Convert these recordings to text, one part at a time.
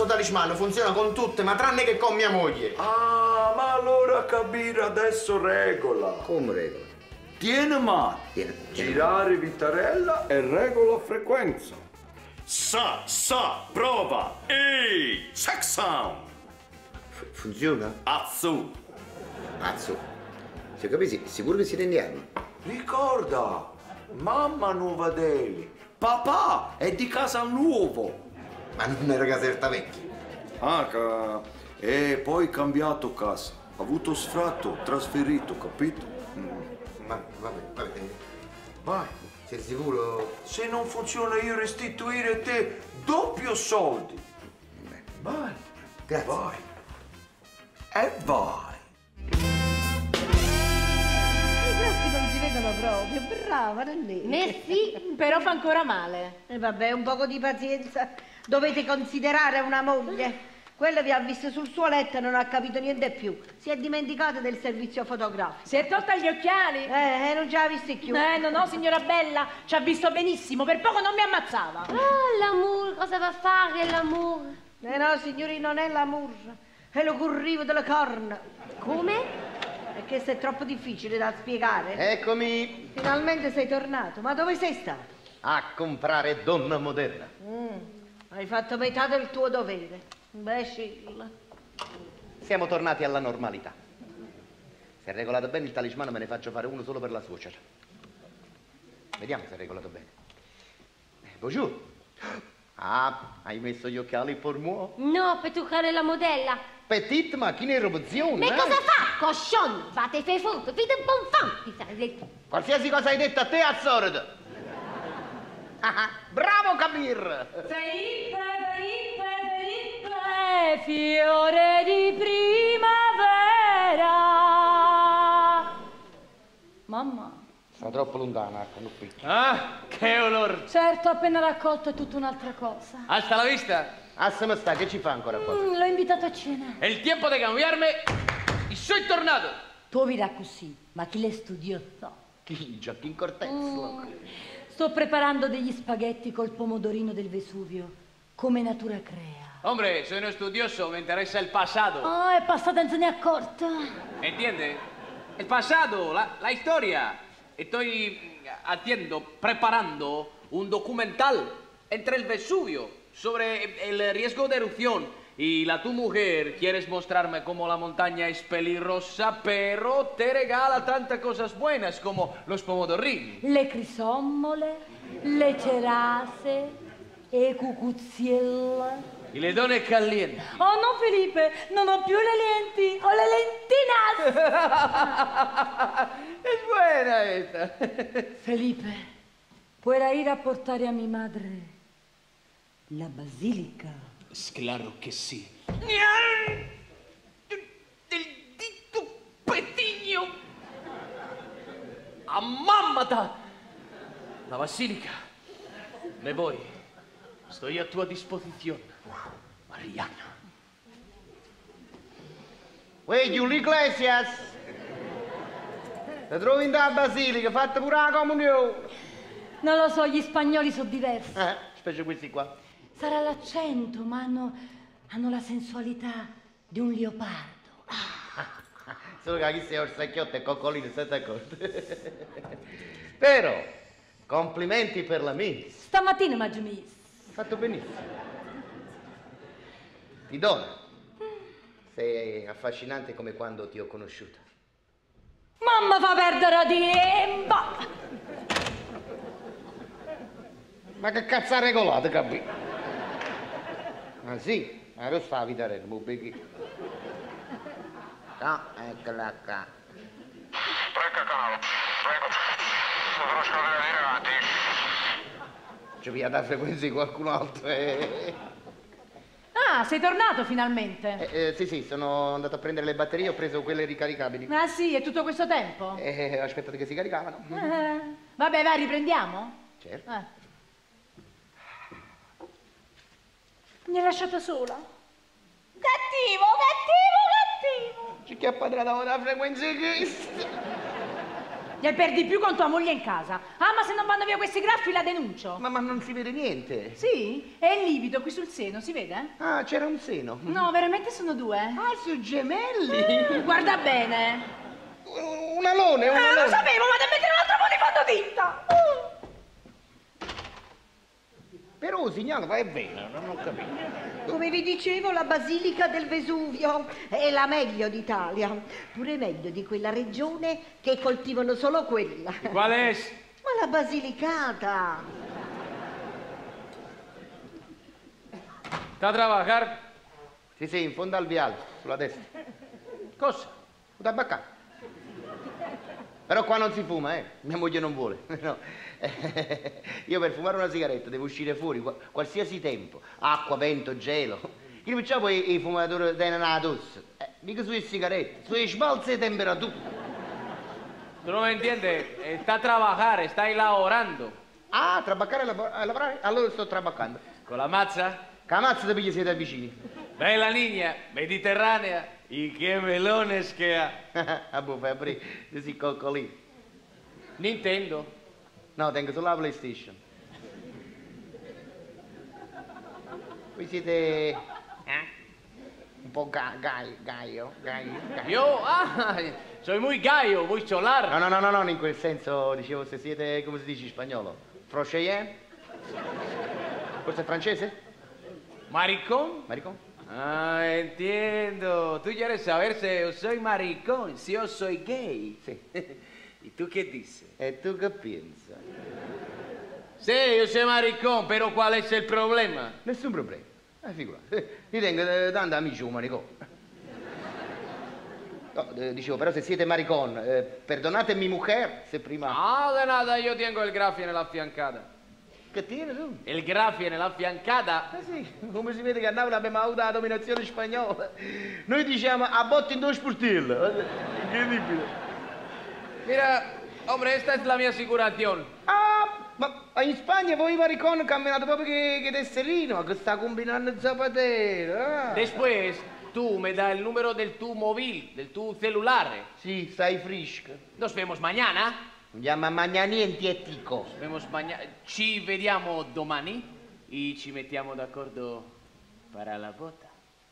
questo talismano funziona con tutte, ma tranne che con mia moglie. Ah, ma allora capire adesso regola. Come regola? Tieni mano, girare vitarella e regola frequenza. Sa, prova, ehi, check sound. Funziona? Azzu. Pazzo. Se capisci, sicuro che siete indiani? Ricorda, mamma nuova Deli, papà è di casa nuovo. Ma non era Caserta Vecchia. E poi cambiato casa, ha avuto sfratto, trasferito, capito? Ma vabbè. Vai. Sei sicuro? Se non funziona io restituire te doppio soldi. Vai. Grazie. Vai. E vai. I grossi non si vedono proprio, brava René. Merci, però fa ancora male. E vabbè, un poco di pazienza. Dovete considerare una moglie. Quello vi ha visto sul suo letto e non ha capito niente più. Si è dimenticato del servizio fotografico. Si è tolta gli occhiali? Non ci ha visti più. No, signora Bella, ci ha visto benissimo, per poco non mi ammazzava. Ah, l'amour, cosa va a fare l'amour? No, signori, non è l'amour, è lo currivo delle corna. Come? È che se è troppo difficile da spiegare. Eccomi. Finalmente sei tornato, ma dove sei stato? A comprare donna moderna. Hai fatto metà del tuo dovere. Imbecille. Siamo tornati alla normalità. Se è regolato bene il talismano me ne faccio fare uno solo per la suocera. Vediamo se è regolato bene. Bonjour. Ah, hai messo gli occhiali per moi? No, per toccare la modella. Petite macchina in robozione. Ma cosa fa, cochon? Fate fe furto, fate bonfanti. Qualsiasi cosa hai detto a te, assordo. Bravo, Camir. Felipe, fiore di primavera. Mamma. Sono troppo lontana, qui. Ah, che olor! Certo, appena raccolto è tutta un'altra cosa. Hasta la vista. Ah, se ne sta, che ci fa ancora qua? L'ho invitato a cena. È il tempo di cambiarmi e sono tornato. Tu dirà così, ma chi le studiò? Chi? Gioacchino Cortez. Sto preparando degli spaghetti col pomodorino del Vesuvio, come natura crea. Hombre, soy un estudioso, me interesa el pasado. Ah, è passata e non se ne è accorta. ¿Entiende? El pasado, la historia. Estoy preparando un documental entre el Vesubio sobre el riesgo de erupción. Y tu mujer quieres mostrarme cómo la montaña es peligrosa, pero te regala tantas cosas buenas como los pomodorini. Le crisommole, le cerase, e cucuzziella. Y le donne calienti. Oh no, Felipe, non ho più le lenti, ho le lentinas. Es buena esta. Felipe, puoi ir a portare a mi madre la basilica. Es claro que sí. Del dito petigno. Ammammata! La basilica. Me voy. Estoy a tua disposición, Mariana. Uè, Giulio Iglesias! Ti trovi in da basilica, fatta pure la comunione! Non lo so, gli spagnoli sono diversi. Specie questi qua. Sarà l'accento, ma hanno la sensualità di un leopardo. Solo che chi sei orsacchiotto e coccolino, state accorto. Però, complimenti per la miss. Stamattina mi ha messo. Fatto benissimo. Ti dono. Sei affascinante come quando ti ho conosciuta. Mamma fa perdere tempo. Ma che cazzo ha regolato, capi? Ma sì, ma lo stavi da Remo, beghi. No, eccola qua. Tracca canale, prego. Sono scadenati avanti. Ci via da frequenza di qualcun altro. Ah, sei tornato finalmente. Sì, sono andato a prendere le batterie, ho preso quelle ricaricabili. Ah sì, è tutto questo tempo? Ho aspettato che si caricavano. Vabbè, vai, riprendiamo? Certo. Mi hai lasciata sola? Cattivo! Ci chiappa da frequenza di Cristo. Ne perdi più con tua moglie in casa. Ah, ma se non vanno via questi graffi la denuncio. Ma non si vede niente. Sì? È il livido qui sul seno, si vede? Ah, c'era un seno. No, veramente sono due. Ah, sono gemelli. Guarda bene. Un alone, un alone. Lo sapevo, vado a mettere un altro po' di fondotinta. Però, signora, va è vero, non ho capito. Come vi dicevo, la Basilica del Vesuvio è la meglio d'Italia, pure meglio di quella regione che coltivano solo quella. ¿Cuál es? Ma la Basilicata! ¿Está a trabajar? Sì, in fondo al viale, sulla destra. Cosa? Un tabaccato. Però qua non si fuma, mia moglie non vuole. No. Io per fumare una sigaretta devo uscire fuori qualsiasi tempo, acqua, vento, gelo. Io facciamo i fumatori tengono addosso, mica sulle sigarette, sulle sbalze di temperatura. Tú no me entiendes. Está a trabajar, está ahí laborando. Ah, trabaccare a lavorare? Allora sto trabaccando. Con la mazza. Camazzo te pigli siete vicini. Bella niña, mediterránea. Y qué melones que ha. Ah, boh, fai aprire, così coccolino. Nintendo. No, tengo solo la PlayStation. Voi siete un po' gaio. Yo, soy muy gallo, muy solar. No, in quel senso dicevo se siete, come si dice in spagnolo? Franchien? Forse è francese? ¿Maricón? Maricón? Ah, entiendo. Tú quieres saber si yo soy maricón, si yo soy gay. Sì. ¿Y tú qué dices? E tu che pensa? Sí, yo soy maricón, pero ¿cuál es el problema? Nessun problema. Figurati. Io tengo tanti amici un maricone. No, dicevo, però se siete maricon, perdonatemi mujer, se prima... No, de nada, yo tengo el grafio nella fiancata. Che tieni tu? Il grafio nella fiancata? Sì, come si vede che a Napoli abbiamo avuto la dominazione spagnola. Noi diciamo a botte in due sportelli. Incredibile. Mira, hombre, esta es la mia assicurazione. Ah, ma in Spagna voi maricon camminate proprio che tesserino, che sta combinando Zapatero. Ah. Después, tú me das el número del tu móvil, del tu celular. Sì, stai fresco. Nos vemos mañana. Andiamo a mangiare niente e tico. Nos vemos mañana. Ci vediamo domani e ci mettiamo d'accordo para la boda.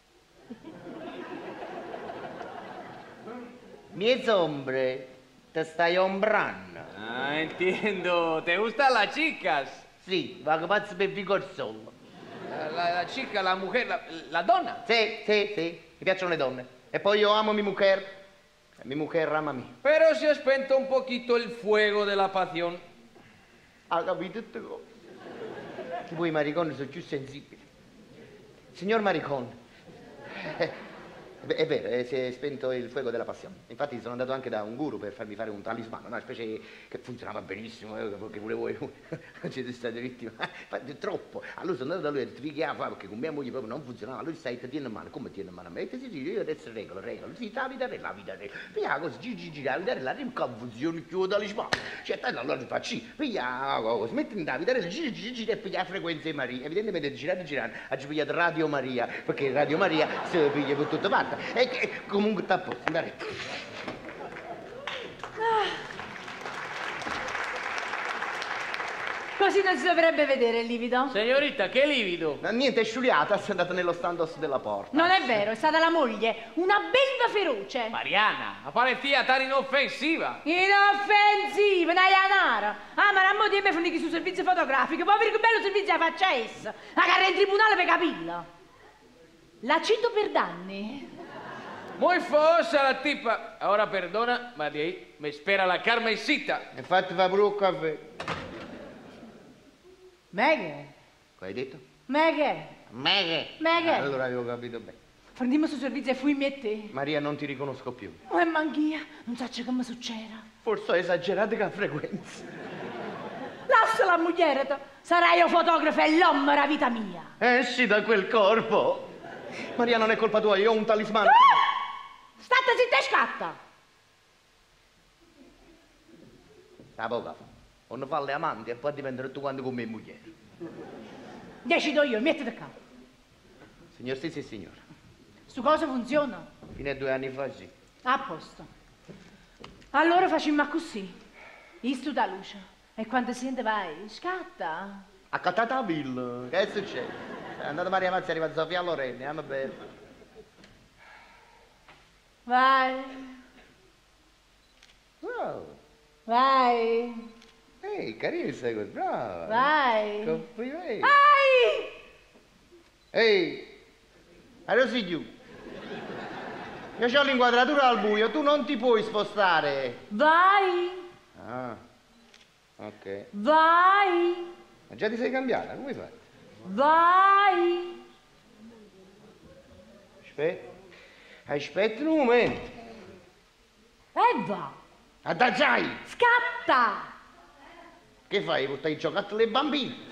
Mie ombre, te stai ombrando. Ah, entiendo. ¿Te gustan las chicas? Sì, va che pazzo per vigor solo. La chica, la mujer, la donna. Sì, mi piacciono le donne. E poi io amo mi mujer ama me. Pero se ha spento un poquito el fuego de la pasión. Ha capito tutte cose. Che voi mariconi sono più sensibili. Signor Maricon, è vero, si è spento il fuoco della passione. Infatti sono andato anche da un guru per farmi fare un talismano, una specie che funzionava benissimo, perché pure voi siete state vittime. Infatti troppo. Allora sono andato da lui e ho detto, che fa? Perché con mia moglie proprio non funzionava. Lui stai, ti tiene in mano, come tiene in mano a me? E sì, io adesso regolo. Sì, la vita regola. Piglia così, gira, la vita regola, arriva confusione, chiudo talismano. Cioè, allora facci, piglia, smetti in vita regola, gira e piglia frequenze Maria. Evidentemente girare, ha pigliato Radio Maria, perché Radio Maria si piglia per tutte parti. E comunque sta a posto, andare. Così non si dovrebbe vedere il livido. Signorita, che livido. Niente, è sciuliata, si è andata nello standoff della porta. Non è vero, è stata la moglie, una belva feroce. Mariana, parecchia tan inoffensiva. Inoffensiva, Nayanara. Ah, ma la moglie mi fornisce sul servizio fotografico, poi che bello servizio la faccia essa. La carra in tribunale per capirla. La cito per danni. Muy fosa la tipa. Ahora perdona, ma di ahí me espera la Carmencita. Infatti fa pure un caffè. Meghe. Cosa hai detto? Meghe. Meghe. Allora avevo capito bene. Prendiamo sul servizio e fui e te. Maria, non ti riconosco più. Oh, e manch'ia, non so che mi succeda. Forse ho esagerato con la frequenza. Lascia la moglie, sarai io fotografo e l'uomo la vita mia. Esci da quel corpo. Maria, non è colpa tua, io ho un talismano. State zitta e scatta. La poca fa. Non fa le amanti e poi diventare tutto quanto come moglie. Decido io, mettete qua. Signor sì, signora. Stu cosa funziona? Fino a 2 anni fa sì. A posto. Allora facciamo così. Istuta luce. E quando si sente vai? Scatta. Accattata la villa. Che succede? È andata Maria Mazzi, è arrivata Sofia Lorenzi, ama bene. Vai. Wow. Vai. Ehi, carino questa cosa, brava. Vai. Complimenti. Vai. Ehi, adesso giù. Io ho l'inquadratura al buio, tu non ti puoi spostare. Vai. Ah, ok. Vai. Ma già ti sei cambiata, come fai? Vai. Aspetta un momento. E va. Adagiai, Scatta. che fai? Portai i giocattoli ai bambini?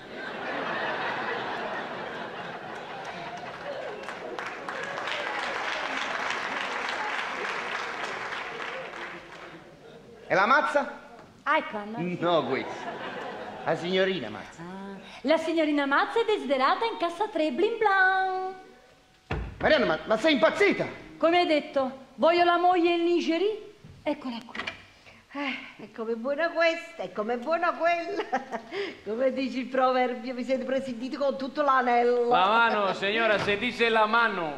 E la mazza? Icon. No, questa. La signorina mazza. La signorina Mazza è desiderata in cassa 3 blin blan. Marianna, ma sei impazzita? Come hai detto, voglio la moglie in lingerie? Eccola qui. È come buona questa, è come buona quella. Come dice il proverbio, vi siete presentiti con tutto l'anello. La mano, signora, se dice la mano.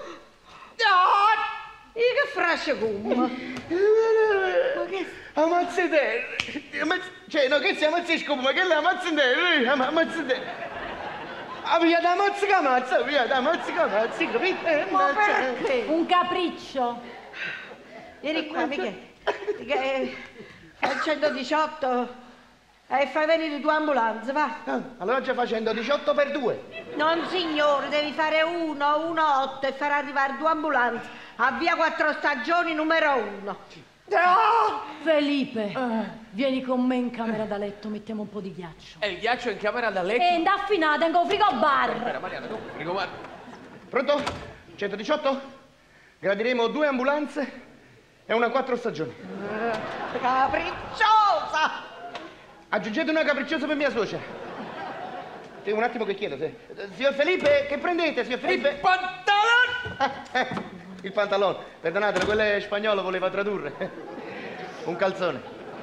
Io che frascia come? Ma che... Ammazzate! Cioè, no, che si ammazza scopo, ma che è la ammazzate? Ammazzate! Ah, via da mazzica mazza, via da mazzica mazza, capito? Ma perché? Un capriccio. Vieni qua, Michele. Fai il 118 e fai venire tua ambulanza, va. Allora già facendo 18 per 2. Non signore, devi fare 118 e far arrivare tua ambulanza a via 4 Stagioni numero 1. Felipe, vieni con me in camera da letto, mettiamo un po' di ghiaccio. E il ghiaccio in camera da letto? E indaffinata in frigo bar. Aspetta, Mariana, tu, frigo bar. Pronto? 118? Gradiremo 2 ambulanze e una 4 stagioni. Capricciosa! Aggiungete una capricciosa per mia suocera. Un attimo che chiedo. Signor Felipe, che prendete, signor Felipe? Il pantalone! Il pantalone, perdonatelo, quello è spagnolo, voleva tradurre. Un calzone.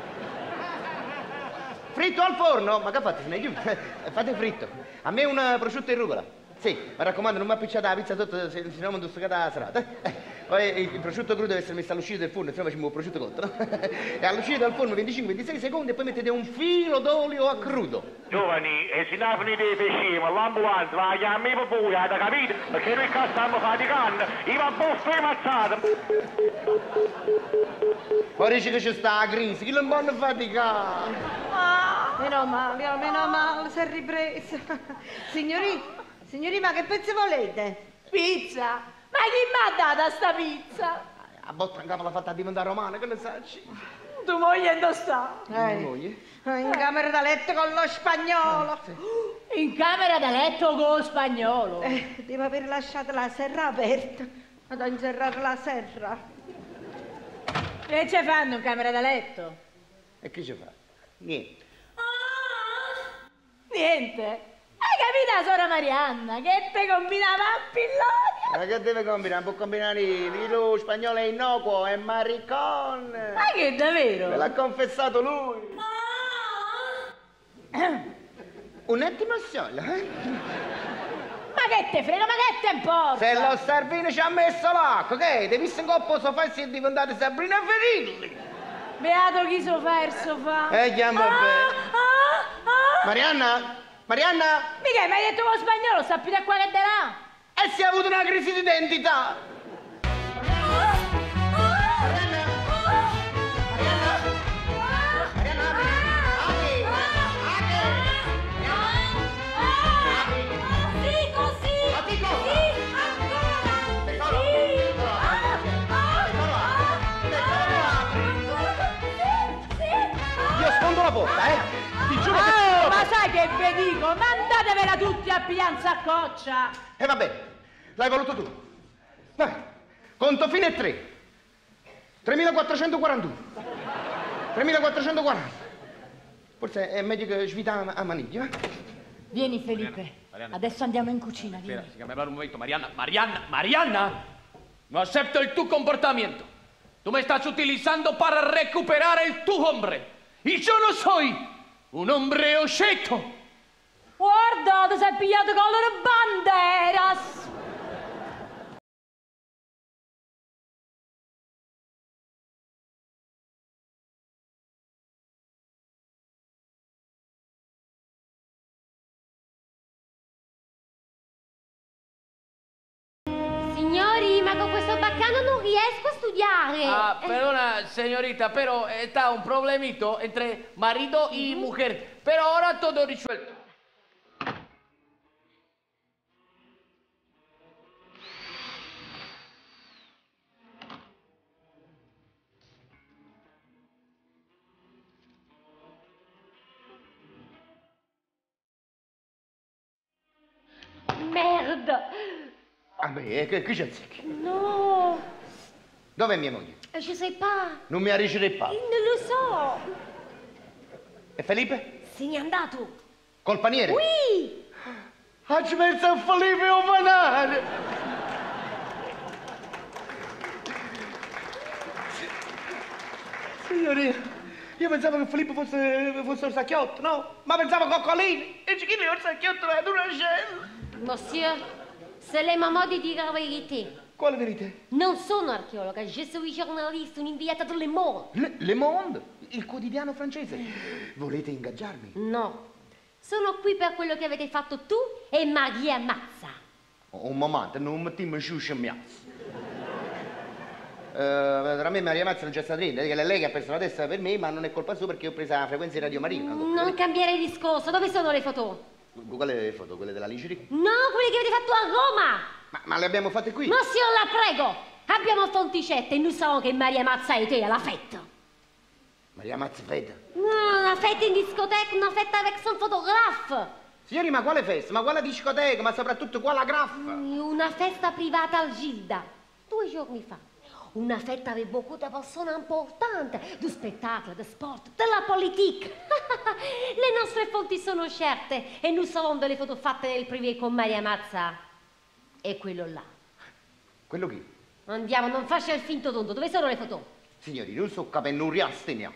Fritto al forno? Ma che fate? Se ne giù? Fate fritto. A me un prosciutto in rucola. Sì, mi raccomando, non mi appicciate la pizza sotto, se no mi stuccata la serata. Poi il prosciutto crudo deve essere messo all'uscita del forno, se no facciamo un prosciutto cotto. E all'uscita dal forno 25-26 secondi e poi mettete un filo d'olio a crudo. Giovani, e si navano dei pesci, ma l'ambulanza va a chiamare per voi, avete capito? Perché noi qua stiamo faticando, io va bosto e mazzata. Poi dice che c'è sta la crisi, chi non può faticare? Meno male, si è ripresa. Signori, ma che pezzo volete? Pizza? Ma chi mi ha dato sta pizza? A botta in capo l'ha fatta diventare romana, che ne sai? Tu moglie dove sta? Moglie? In camera da letto con lo spagnolo. In camera da letto con lo spagnolo. Devo aver lasciato la serra aperta. Vado a inserrare la serra. Che ci fanno in camera da letto? E che ci fa? Niente. Niente. Hai capito, sora Marianna? Che te combinava a pilloni? Ma che deve combinare? Può combinare lo spagnolo è innocuo, è maricon. Ma che davvero? Me l'ha confessato lui. Un attimo solo, eh? Ma che te frega, ma che te importa? Se lo Starvino ci ha messo l'acqua, che? Devi essere un po' sofà e si è diventato Sabrina Ferilli. Beato chi sofferso fa. Chiama bene. Marianna? Marianna? Mica, mi hai detto con lo spagnolo, sappi da qua che darà? E si è avuto una crisi di identità. Io sfondo la porta, ti giuro che... Ma sai che vi dico? Mandatevela tutti a piglianza a coccia! E va bene, l'hai voluto tu. Vai, conto fino a 3. 3.441. 3.440. Forse è meglio che svita a maniglia. Vieni Felipe, Marianna. adesso andiamo in cucina, Espera, vieni. si cambia un momento. Marianna, no acepto el tu comportamiento. Tú me estás utilizando para recuperar el tu hombre. Io non sono un ombreo scetto. Guarda, ti sei pigliato con le banderas. Signori, ma con questo baccano non riesco a studiare. Ah, perdona, señorita, pero está un problemito entre marido y mujer. Pero ahora todo resuelto. Merda. Ah beh, che c'è zecchi? No, Dov'è mia moglie? je sais pas. Non mi arricere il palo. Non lo so. E Felipe? Se n'è andato. Col paniere? Oui. Ci pensa a Felipe o panare! Signorina, io pensavo che Filippo fosse un sacchiotto, no? Ma pensavo coccolini! E chi è un sacchiotto è una scella! Monsieur, c'est le maman di dire la verità. Quale verità? Non sono archeologa, je suis giornalista, un'inviata del Le Monde. Le Monde, il quotidiano francese. Volete ingaggiarmi? No, sono qui per quello che avete fatto tu e Maria Mazza. Un momento, non mettiamo giù scemmiazzi. Tra me e Maria Mazza non c'è stata niente, che è lei che ha perso la testa per me, ma non è colpa sua perché ho preso la frequenza di Radio Marina. Non cambiare discorso, dove sono le foto? Quale foto? Quelle della lingerie? No, quelle che avete fatto a Roma! Ma le abbiamo fatte qui? Monsieur, la prego! Abbiamo fonticette e noi sappiamo che Maria Mazza e te alla festa. Maria Mazza fede. No, una festa in discoteca, una festa avec son photographe. Signori, ma quale festa? Ma quale discoteca? Ma soprattutto quale graffa? Una festa privata al Gilda, 2 giorni fa. Una festa avec beaucoup de persone importanti, du spettacolo, de sport, della politica. Le nostre fonti sono certe e noi sappiamo delle foto fatte nel privé con Maria Mazza e quello là. Quello chi? Andiamo, non faccia il finto tonto, dove sono le foto? Signori, non so capendo un riastenia.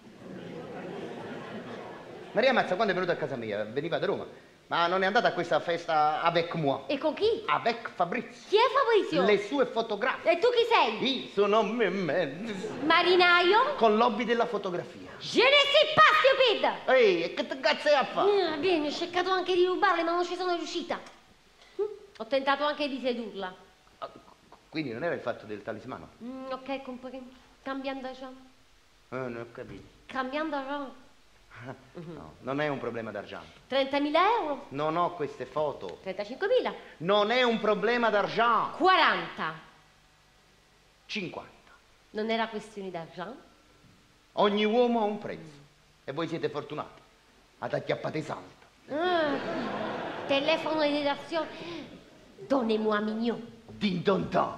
Maria Mazza, quando è venuta a casa mia, veniva da Roma, ma non è andata a questa festa avec moi. E con chi? Avec Fabrizio. Chi è Fabrizio? Le sue fotografie. E tu chi sei? Io sono me. Marinaio? Con l'hobby della fotografia. Je ne sais pas, stupide! Ehi, e che cazzo è a fare? Bene, ho cercato anche di rubarle, ma non ci sono riuscita. Ho tentato anche di sedurla. Quindi non era il fatto del talismano? Ok, comprendo. Cambiando d'argent. Non ho capito. Cambiando d'argent. No, non è un problema d'argento. 30.000 euro? Non ho queste foto. 35.000? Non è un problema d'argento. 40. 50. Non era questione d'argent? Ogni uomo ha un prezzo. E voi siete fortunati. Ad acchiappate salto. Telefono di redazione. Donnez-moi mignon. Din don don.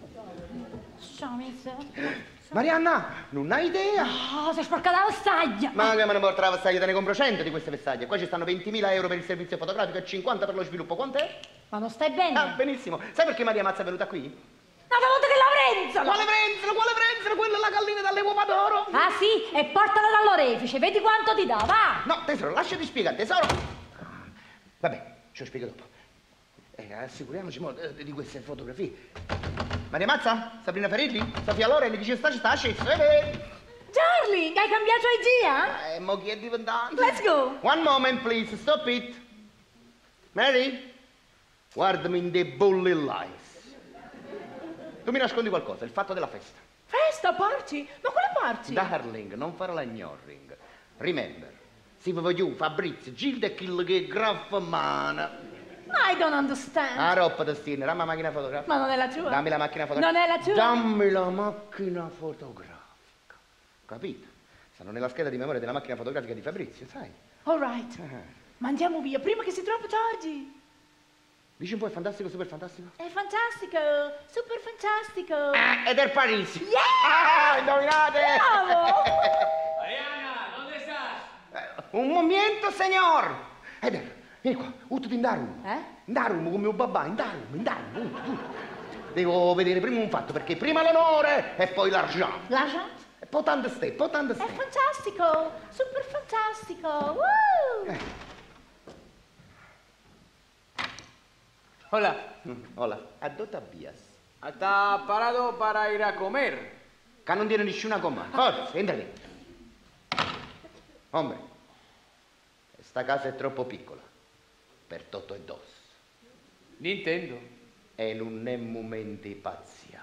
Ciao, mister. Marianna, non hai idea? Oh, si è sporcata la vestaglia. Ma che me ne porta la vestaglia? Te ne compro 100 di queste vestaglie. Qua ci stanno 20.000 euro per il servizio fotografico e 50 per lo sviluppo. Quant'è? Ma non stai bene? Ah, benissimo. Sai perché Maria Mazza è venuta qui? Una volta che la prenzola! Quale prenzola? Quale prenzola? Quella è la gallina dalle uova d'oro. Ah sì? E portala dall'orefice, vedi quanto ti dà, va! No, tesoro, lasciati spiegare, tesoro. Vabbè, ce lo spiego dopo. Assicuriamoci di queste fotografie. Maria Mazza? Sabrina Ferelli? Sofia Loren? Chi ci sta sceso? Darling, hai cambiato idea? Mo chi è diventato? Let's go! One moment, please. Stop it. Mary? Guardami in the bully lies. Tu mi nascondi qualcosa, il fatto della festa. Festa, party? Ma quale party? Darling, non fare la ignoring. Remember, si voglio Fabrizio, Gilda e Kill che graffamana. I don't understand. Ah, roppa da stirne, dammi la macchina fotografica. Ma non è la tua. Dammi la macchina fotografica. Non è la tua. Dammi la macchina fotografica. Capito? Stanno nella scheda di memoria della macchina fotografica di Fabrizio, sai? All right. Ma andiamo via, prima che sia troppo tardi. Dici un po' è fantastico, super fantastico? È fantastico, super fantastico. Ed è Parisi. Yeah! Ah, indovinate! Bravo! Mariana, ¿dónde estás? Un momento, signor! Ed vieni qua, uttati in Darum. In Darum, come mio babà, in Darum. Devo vedere prima un fatto, perché prima l'onore e poi l'argent. L'argent? Potente ste. È fantastico, super fantastico. Woo! Hola. Hola, ¿a dónde vías? ¿Está parado para ir a comer? Que non tiene nessuna comma. Forza, entra lì. Hombre, sta casa è troppo piccola per Totto e Dos. Nintendo. E non è momento di pazzia.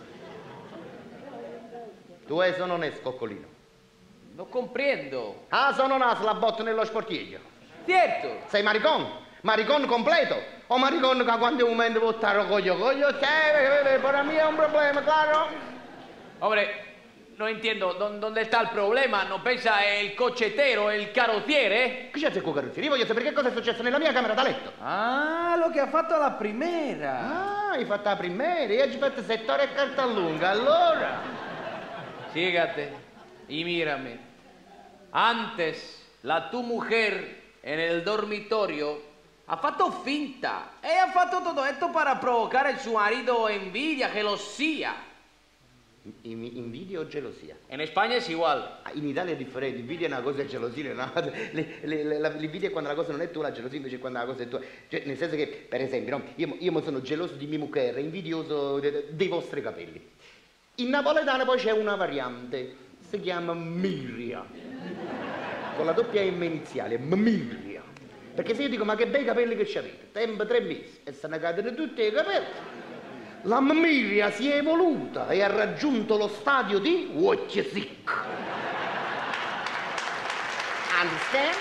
Tu sono un scoccolino. No comprendo. Ah, sono una slabotta nello sportiglio. Cierto. Sei maricon? Maricon completo? O maricon che quando è un momento votare coglio? Para mí es un problema, claro. Hombre, no entiendo. ¿Dónde está el problema? ¿No pensa el cochetero, el carrozziere? Che c'è il carrozziere? Io voglio sapere che cosa è successo nella mia camera da letto. Ah, lo che ha fatto la primera. Ah, hai fatto la primera e hai fatto settore e carta lunga, allora. Fíjate y mírame. Antes, tu mujer en el dormitorio ha fatto finta. Ella ha fatto todo esto para provocar en su marido envidia, gelosía. Invidia o gelosia? En España es igual. In Italia è differente, invidia è una cosa e gelosia è un'altra. L'invidia è quando la cosa non è tua, la gelosia invece è quando la cosa è tua. Cioè, nel senso che, per esempio, no? io sono geloso di mia mujer, invidioso dei vostri capelli. In napoletano poi c'è una variante, si chiama Mirria, con la doppia M iniziale, Mirria. Perché se io dico, ma che bei capelli che c'avete, tempo 3 mesi, e se ne cadono tutti i capelli, la Mirria si è evoluta e ha raggiunto lo stadio di Wojciech. Understand?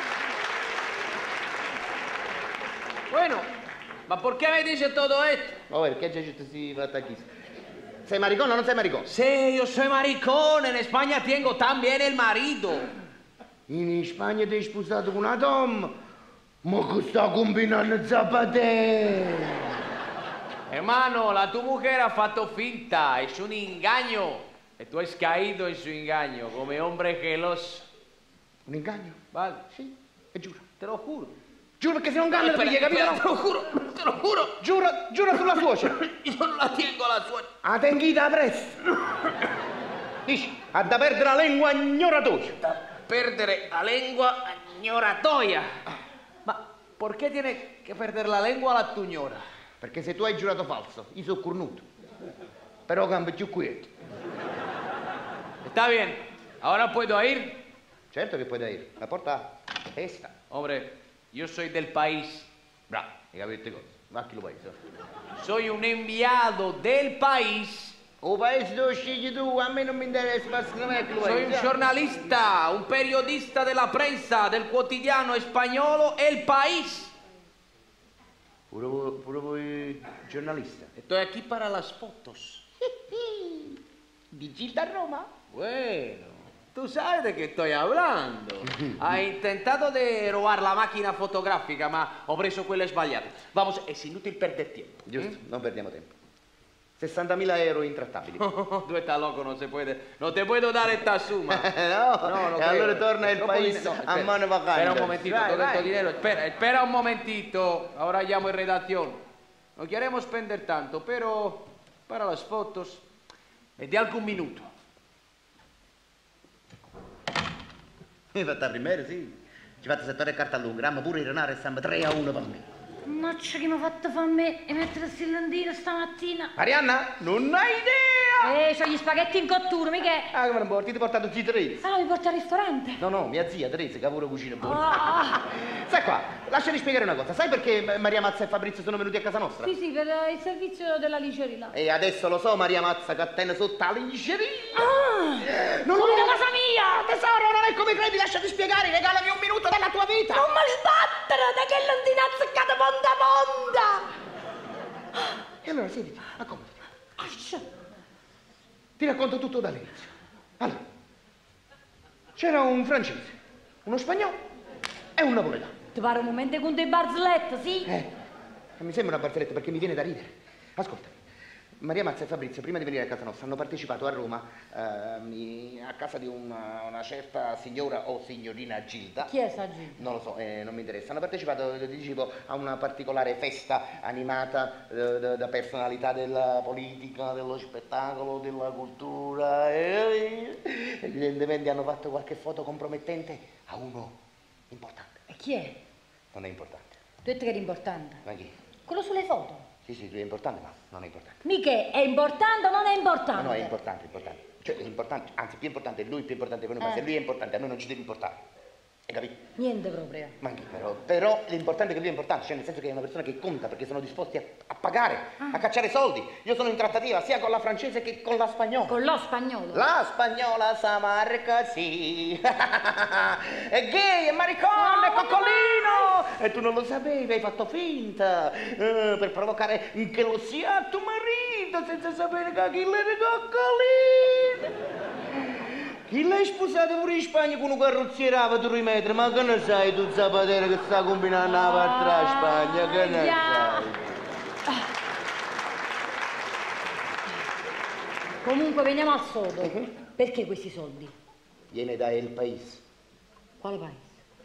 Bueno, ma perché me dice todo esto? Oh, perché c'è si fa attacchissimo? ¿Sei maricón o no sei maricón? Sí, yo soy maricón. En España tengo también el marido. In Spagna ti hai sposato con una donna? Ma che sta combinando Zapatero? Hermano, tu mujer ha fatto finta. Es un engaño. Y tú has caído en su engaño come hombre geloso. Un inganno? Vale. Sì, e giuro. Te lo juro. Giuro perché se non inganno ti capito? Te lo juro, te lo juro. Giuro sulla suocera. Io non la tengo la suocera. Ah, tenghita presto. Dici, ha da perdere la lingua ignoratoia. Perdere la lengua ignoratoia. Ma perché tiene che perdere la lingua la tugnora? Perché se tu hai giurato falso, io sono cornuto. Però cambio più quieto. Está bien. Ahora puedo ir. Certo che puoi ir. La porta è sta. Hombre, yo soy del país. Bravo, hai capito che cosa? Va chi lo paese. Soy un enviado del país. O paese dove scegli tu, a me non mi interessa, basta che non è che lo Soy un paese. giornalista, un periodista de la prensa del quotidiano español El País. Pure voi giornalista. Estoy aquí para las fotos. Di Gilda a Roma? Bueno, tú sabes de qué estoy hablando. Ha intentato de robar la macchina fotografica, ma ho preso quella sbagliata. Vamos, es inútil perder tiempo. Giusto, non perdiamo tempo. 60.000 euro intrattabili. Tú estás loco, no se puede. No te puedo dar esta suma. No, e allora torna il paese a mano vacante. Espera un momentito, Vai, todo vai. este dinero. Espera un momentito. Ahora llamo en redacción. No queremos spendere tanto, pero para las fotos es de algún minuto. Hai fatto la primera, sì. Ci fate settore e carta lunga, ma pure il renare stiamo 3-1 per me. Mannaggia che mi ha fatto fare a me e mettere il sillandino stamattina. Arianna, non hai idea! C'ho gli spaghetti in cottura, mica è? Ah, come non porti? Ti ho portato zia Teresa. Ah, mi porta al ristorante? No, mia zia Teresa che pure cucina buono. Ah. Sai qua, lasciami spiegare una cosa. Sai perché Maria Mazza e Fabrizio sono venuti a casa nostra? Sì, per il servizio della licerina. E adesso lo so, Maria Mazza, che attende sotto la lingerie. Non Sono lo in casa mia! Tesoro, non è come credi, lasciati spiegare, regalami un minuto della tua vita. Non mi sbattere da che londina azzeccata ponda! E allora, siediti, accomodati. Ti racconto tutto dall'inizio. Allora, c'era un francese, uno spagnolo e un napoletano. Ti pare un momento con dei barzellette, sì? Mi sembra una barzelletta perché mi viene da ridere. Ascoltami, Maria Mazza e Fabrizio, prima di venire a casa nostra, hanno partecipato a Roma, a casa di una certa signora o signorina Gilda. Chi è sta Gilda? Non lo so, non mi interessa. Hanno partecipato, dicevo, a una particolare festa animata da personalità della politica, dello spettacolo, della cultura. Evidentemente hanno fatto qualche foto compromettente a uno importante. E chi è? Non è importante. Tu hai detto che era importante. Ma chi? Quello sulle foto. Sì, lui è importante, ma non è importante. Mica è importante o non è importante? No, è importante, è importante. Cioè, è importante, anzi, più importante, lui è più importante per noi, ma se lui è importante, a noi non ci deve importare. Hai capito? Niente proprio. Ma anche però l'importante è che lui è importante, cioè nel senso che è una persona che conta, perché sono disposti a pagare, a cacciare soldi. Io sono in trattativa sia con la francese che con la spagnola. Con lo spagnolo? La spagnola sa marca, sì. È gay, è maricone, è coccolino. E tu non lo sapevi, hai fatto finta per provocare che lo sia tuo marito senza sapere che chi l'era coccolino. Chi l'hai sposato pure in Spagna con un carrozziere a 3 metri, ma che ne sai tu Zapatero che sta combinando la parte a Spagna, che ne sai? Comunque veniamo al sodo. Perché questi soldi? Viene da El País, Quale paese?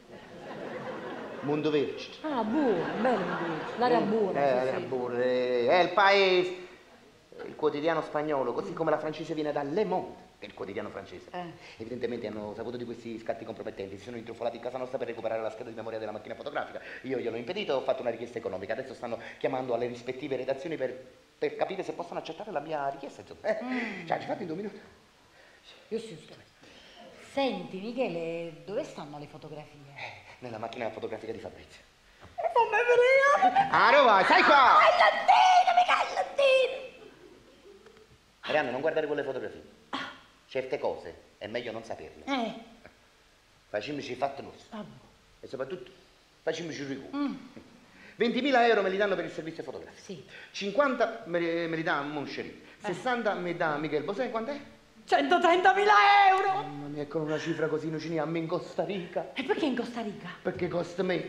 Mondo Vergine. Ah, buono, bello l'area buona. sì, sì. È El País, il quotidiano spagnolo, così come la francese viene da Le Monde, che è il quotidiano francese. Evidentemente hanno saputo di questi scatti compromettenti, si sono intrufolati in casa nostra per recuperare la scheda di memoria della macchina fotografica. Io gliel'ho impedito e ho fatto una richiesta economica. Adesso stanno chiamando alle rispettive redazioni per capire se possono accettare la mia richiesta. Cioè, ci fate in 2 minuti? Giusto. Senti, Michele, dove stanno le fotografie? Nella macchina fotografica di Fabrizio. Fammi vedere! Ah, dove vai? Stai qua! Il lattino, mica il lattino! Arianna, non guardare quelle fotografie. Certe cose è meglio non saperle. Facciamoci i fatti nostri. E soprattutto, facciamoci il ricordo. 20.000 euro me li danno per il servizio fotografico. Sì. 50 me li dà Moncherie. 60 me dà Michele Bosè, quant'è? 130.000 euro! Mamma mia, con una cifra così noi ci andiamo in Costa Rica. E perché in Costa Rica? Perché costa me.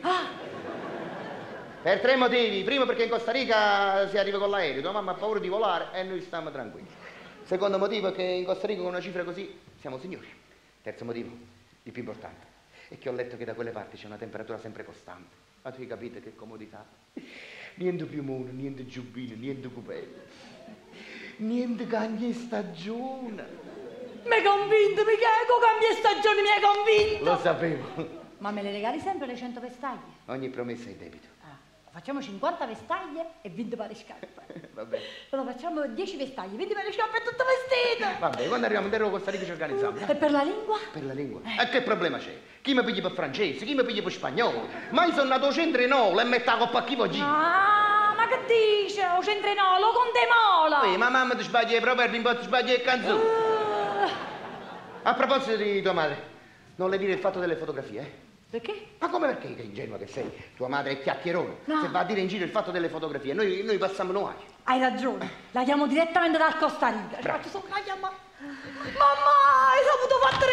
Per 3 motivi. Primo, perché in Costa Rica si arriva con l'aereo, tua mamma ha paura di volare e noi stiamo tranquilli. Secondo motivo è che in Costa Rica con una cifra così siamo signori. Terzo motivo, il più importante, è che ho letto che da quelle parti c'è una temperatura sempre costante. Ma tu hai capito che comodità? Niente piumone, niente giubbino, niente cupello. Niente cambia stagione. Mi hai convinto, Michele, con cambia stagione mi hai convinto! Lo sapevo. Ma me le regali sempre le 100 vestaglie? Ogni promessa è debito. Facciamo 50 vestaglie e 20 pari scarpe. Vabbè. Allora facciamo 10 vestaglie, 20 pari scarpe e tutto vestito! Vabbè, quando arriviamo in Costa Rica ci organizziamo. E per la lingua? Per la lingua? E che problema c'è? Chi mi piglia per francese, chi mi piglia per spagnolo? Ma io sono nato centrinolo e metto la coppa a chi voglio. Ah, ma che dice? O centrinolo, con demola! Ma mamma ti sbaglia i proverbi, poi ti sbaglia le canzoni. A proposito di tua madre, non le dire il fatto delle fotografie, eh? Perché? Ma come perché? Che ingenua che sei? Tua madre è chiacchierona. No. Se va a dire in giro il fatto delle fotografie, noi passiamo noi. Hai ragione, la chiamo direttamente dal Costa Rica. Bravo. Faccio solo una chiamata. Mamma, hai saputo fare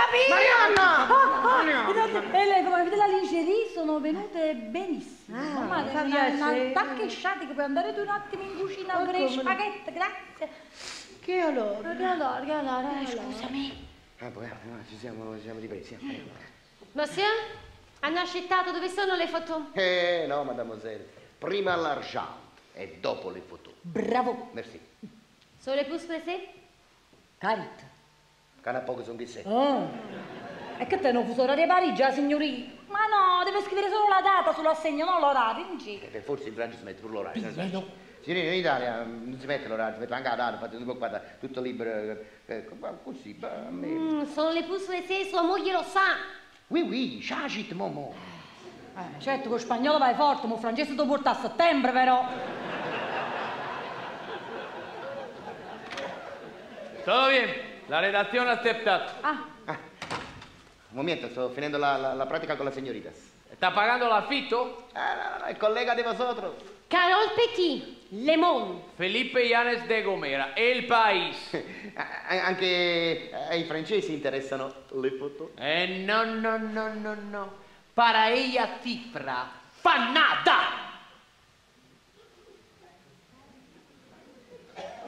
le fotografie? Marianna! E le fotografie della lingerie sono venute benissimo. Mamma, mi fa una piacere. tacchisciata che puoi andare tu un attimo in cucina a fare spaghetti, grazie. Che allora? Che allora, scusami. Ah, poi ci siamo ripresi. Monsieur, hanno accettato dove sono le foto? No, mademoiselle. Prima l'argent e dopo le foto. Bravo. Merci. Sono le pousse pressées? Carit. Cana poco sono che sei. E che te non fuso orario di Parigi, signorina? Ma no, deve scrivere solo la data sull'assegno, non l'orario, in giro. Forse in Francia si mette pure l'orario. non sai? no. Signorina, in Italia non si mette l'orario, si mette anche la data, fate tutto libero. Così, a me. Sono le pousse pressées, sua moglie lo sa. Oui, chagit momo. Certo, con spagnolo vai forte, ma il francese lo porta a settembre, però. Todo bien, la redacción ha aceptado. Un momento, sto finendo la pratica con la signorita. ¿Está pagando el affitto? No, il collega di vosotros. Carol Petit, Le Monde. Felipe Yanes de Gomera, El País. Anche ai francesi interessano le foto. No. Para ella cifra fa nada.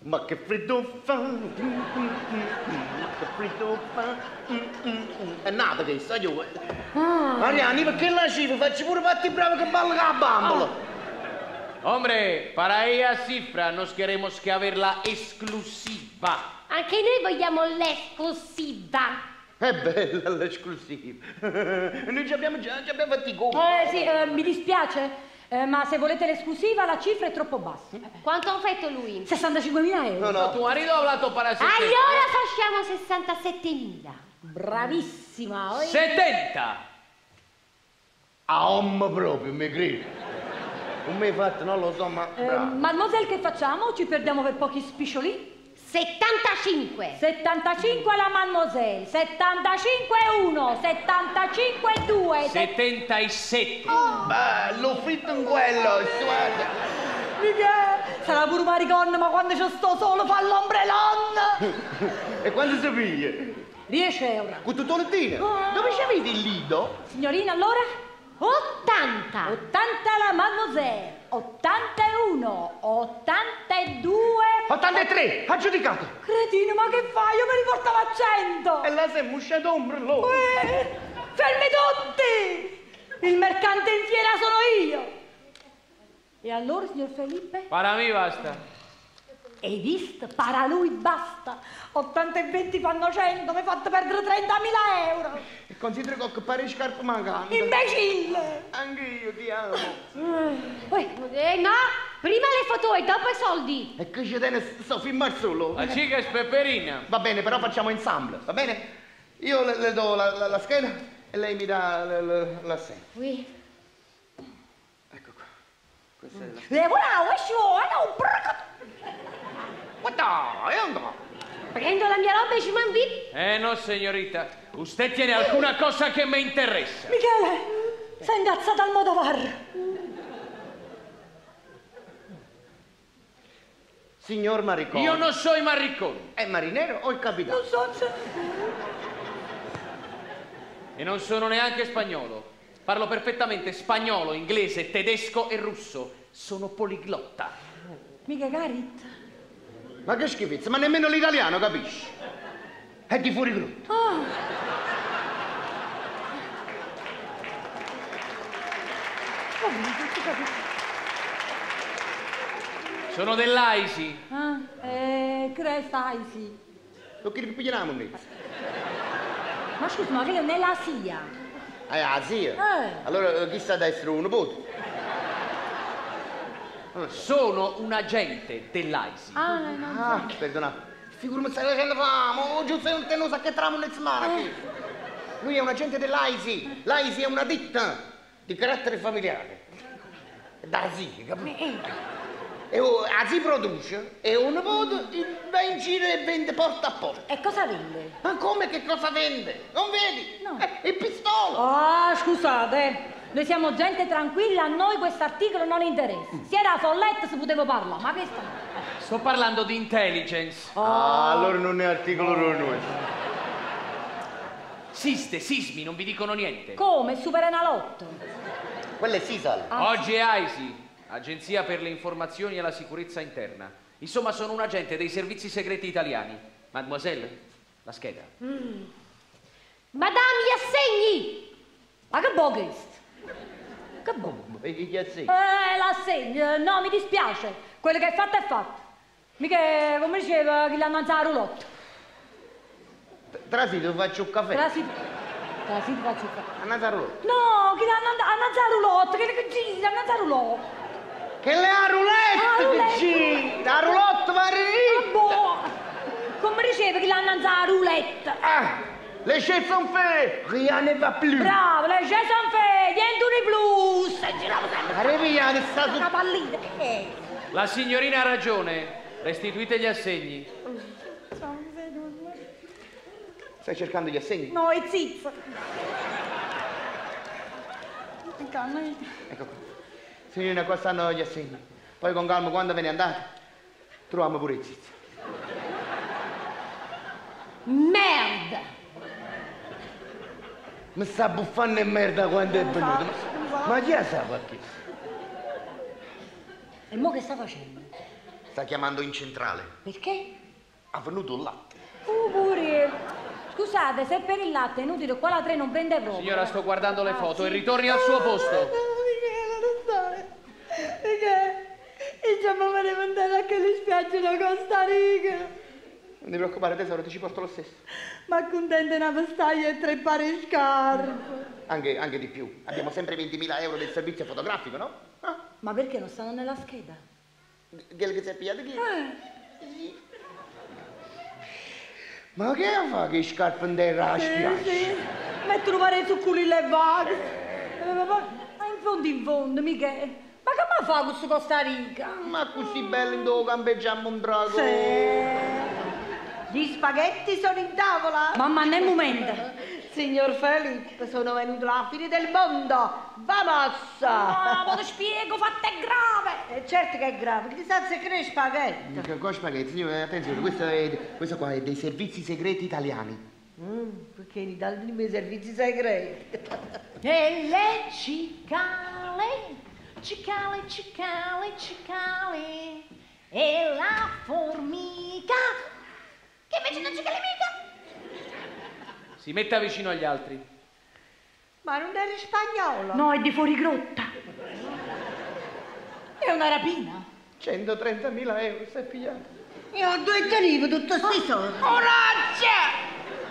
Ma che freddo fa, ma che freddo fa, è nata che sta io. Mariani, perché la cifra? Facci pure fatti bravo che balla la bambola. Hombre, para ella cifra nos queremos que haver la esclusiva. Anche noi vogliamo l'esclusiva. È bella l'esclusiva. Noi ci abbiamo già fatto i conti. Sì, mi dispiace, ma se volete l'esclusiva la cifra è troppo bassa. Quanto ha offerto lui? 65.000 euro. No, no. Tu marido ha hablato para 60. Allora facciamo 67.000. Bravissima. 70. A omma proprio, mi credi. Non mi hai fatto, non lo so, ma bravo. Mademoiselle, che facciamo? Ci perdiamo per pochi spiccioli? 75. 75 alla mademoiselle, 75 1, 75 2. 77. Bello, fritto in quello, guarda. Michele, sarà pure mariconna, ma quando ci sto solo fa l'ombrellon. E quando si piglia? 10 euro. Con tutto il tino? Dove c'avete il lido? Signorina, allora? 80. 80 alla mademoiselle, 81, 82. 83, aggiudicato. Cretino, ma che fai? Io mi riportavo a 100. E la siamo uscita ombrellone. Fermi tutti! Il mercante in fiera sono io. E allora, signor Felipe? Para mí basta. Hai visto? Para lui basta. 80 e 20 fanno 100, mi hai fatto perdere 30.000 euro. E considera che pare scarpe mancanti. Imbecille! Anche io ti amo. No, prima le foto e dopo i soldi. E che ci tiene sto filmare solo? La chica es peperina. Va bene, però facciamo ensemble, va bene? Io le do la scheda e lei mi dà l'assegno. Oui. Ecco qua. Questa è la... E voilà, un bracco. Guarda, è andato. Prendo la mia roba e ci mandi. No, señorita. Usted tiene alguna cosa que me interesa. Michele, sei ingazzato al motovar. Signor Maricone. Io non soy maricón. È marinero o il capitano? Non so se... E non sono neanche spagnolo. Parlo perfettamente spagnolo, inglese, tedesco e russo. Sono poliglotta. Mica Garit. Ma che schifezza, ma nemmeno l'italiano, capisci? È di fuori gruppo. Sono dell'AISI. Crestaisi. Lo che pigliamo noi? Ma scusa, ma che non è la SIA? Ah, zia. Allora chi sta a destra uno voto? Sono un agente dell'AISI. Ah, perdonate. Figurami stai facendo fame, oh giusto non sa che tramo nel smara qui. Lui è un agente dell'AISI. L'AISI è una ditta di carattere familiare. Da ASI, capito? E ASI produce e un voto va in giro e vende porta a porta. E cosa vende? Ma come che cosa vende? Non vedi? No. Il pistolo. Ah, scusate. Noi siamo gente tranquilla, a noi questo articolo non interessa. Se era folletta si poteva parlare, ma questa no. Sto parlando di intelligence. Allora non è articolo noi. Sismi, non vi dicono niente. Come? Super Enalotto? Quello è Sisal. Oggi è AISI, Agenzia per le informazioni e la sicurezza interna. Insomma, sono un agente dei servizi segreti italiani. Mademoiselle, la scheda. Madame, gli assegni. Ma che bo' questo? Che bo'? Gli assegni. L'assegno, no, mi dispiace. Quello che è fatto è fatto. Mica, come diceva, chi l'hanno alzato la roulotte. Trasito faccio un caffè. Trasito faccio il caffè. Annata roulotte. No, chi l'hanno alzato la roulotte, che gira, l'hanno alzato la roulotte. Che le ha roulette che gira. La roulotte va ritta. Boh, come diceva chi l'hanno alzato la roulette. Les chaises sont faites, rien ne va plus. Bravo, le chaises sono fatte, niente di blues. E giravo sempre. Arriviamo, è stato... Una pallina. La signorina ha ragione. Restituite gli assegni. Stai cercando gli assegni? No, è zizza. Ecco qua. Signorina, qua stanno gli assegni. Poi con calma, quando ve ne andate, troviamo pure i zizi. Merda. Mi sta buffando in merda quando è venuto. Ma chi sa qua chi? E mo che sta facendo? Sta chiamando in centrale. Perché? Ha venuto il latte. Pure. Scusate, se per il latte è inutile, qua la 3 non prende proprio. Signora, sto guardando le foto sì? e ritorni al suo posto. Perché? Insomma, me ne andare a che le spiagge da Costa Rica. Non ti preoccupare tesoro, ti ci porto lo stesso. Ma contenta una vestaglia e 3 pari scarpe. Anche di più. Abbiamo sempre 20.000 euro del servizio fotografico, no? Ah, Ma perché non stanno nella scheda? quello che si è pigliato chi? Sì. Ma che fa che scarpe in terra a spiaggia? Sì. Mettono pare su culi le vaghe. Ma in fondo, Michele. Ma che mi fa questo Costa Rica? Ma così bello in dove campeggiamo un drago? Gli spaghetti sono in tavola? Mamma, nel momento. Signor Felipe, sono venuto alla fine del mondo. Vamos! Ma ti spiego, fatta è grave. Certo che è grave, che ti sa se crei spaghetti. Che cosa spaghetti? Signore, attenzione, questo qua è dei servizi segreti italiani. Perché in Italia i miei servizi segreti. E le cicale, cicale, cicale, cicale. E la formica, che invece non cicale mica. Si metta vicino agli altri. Ma non eri spagnolo? No, è di fuori grotta. È una rapina. 130.000 euro, stai pigliato. Io ho due tenivo tutto sti soldi. Coraggio!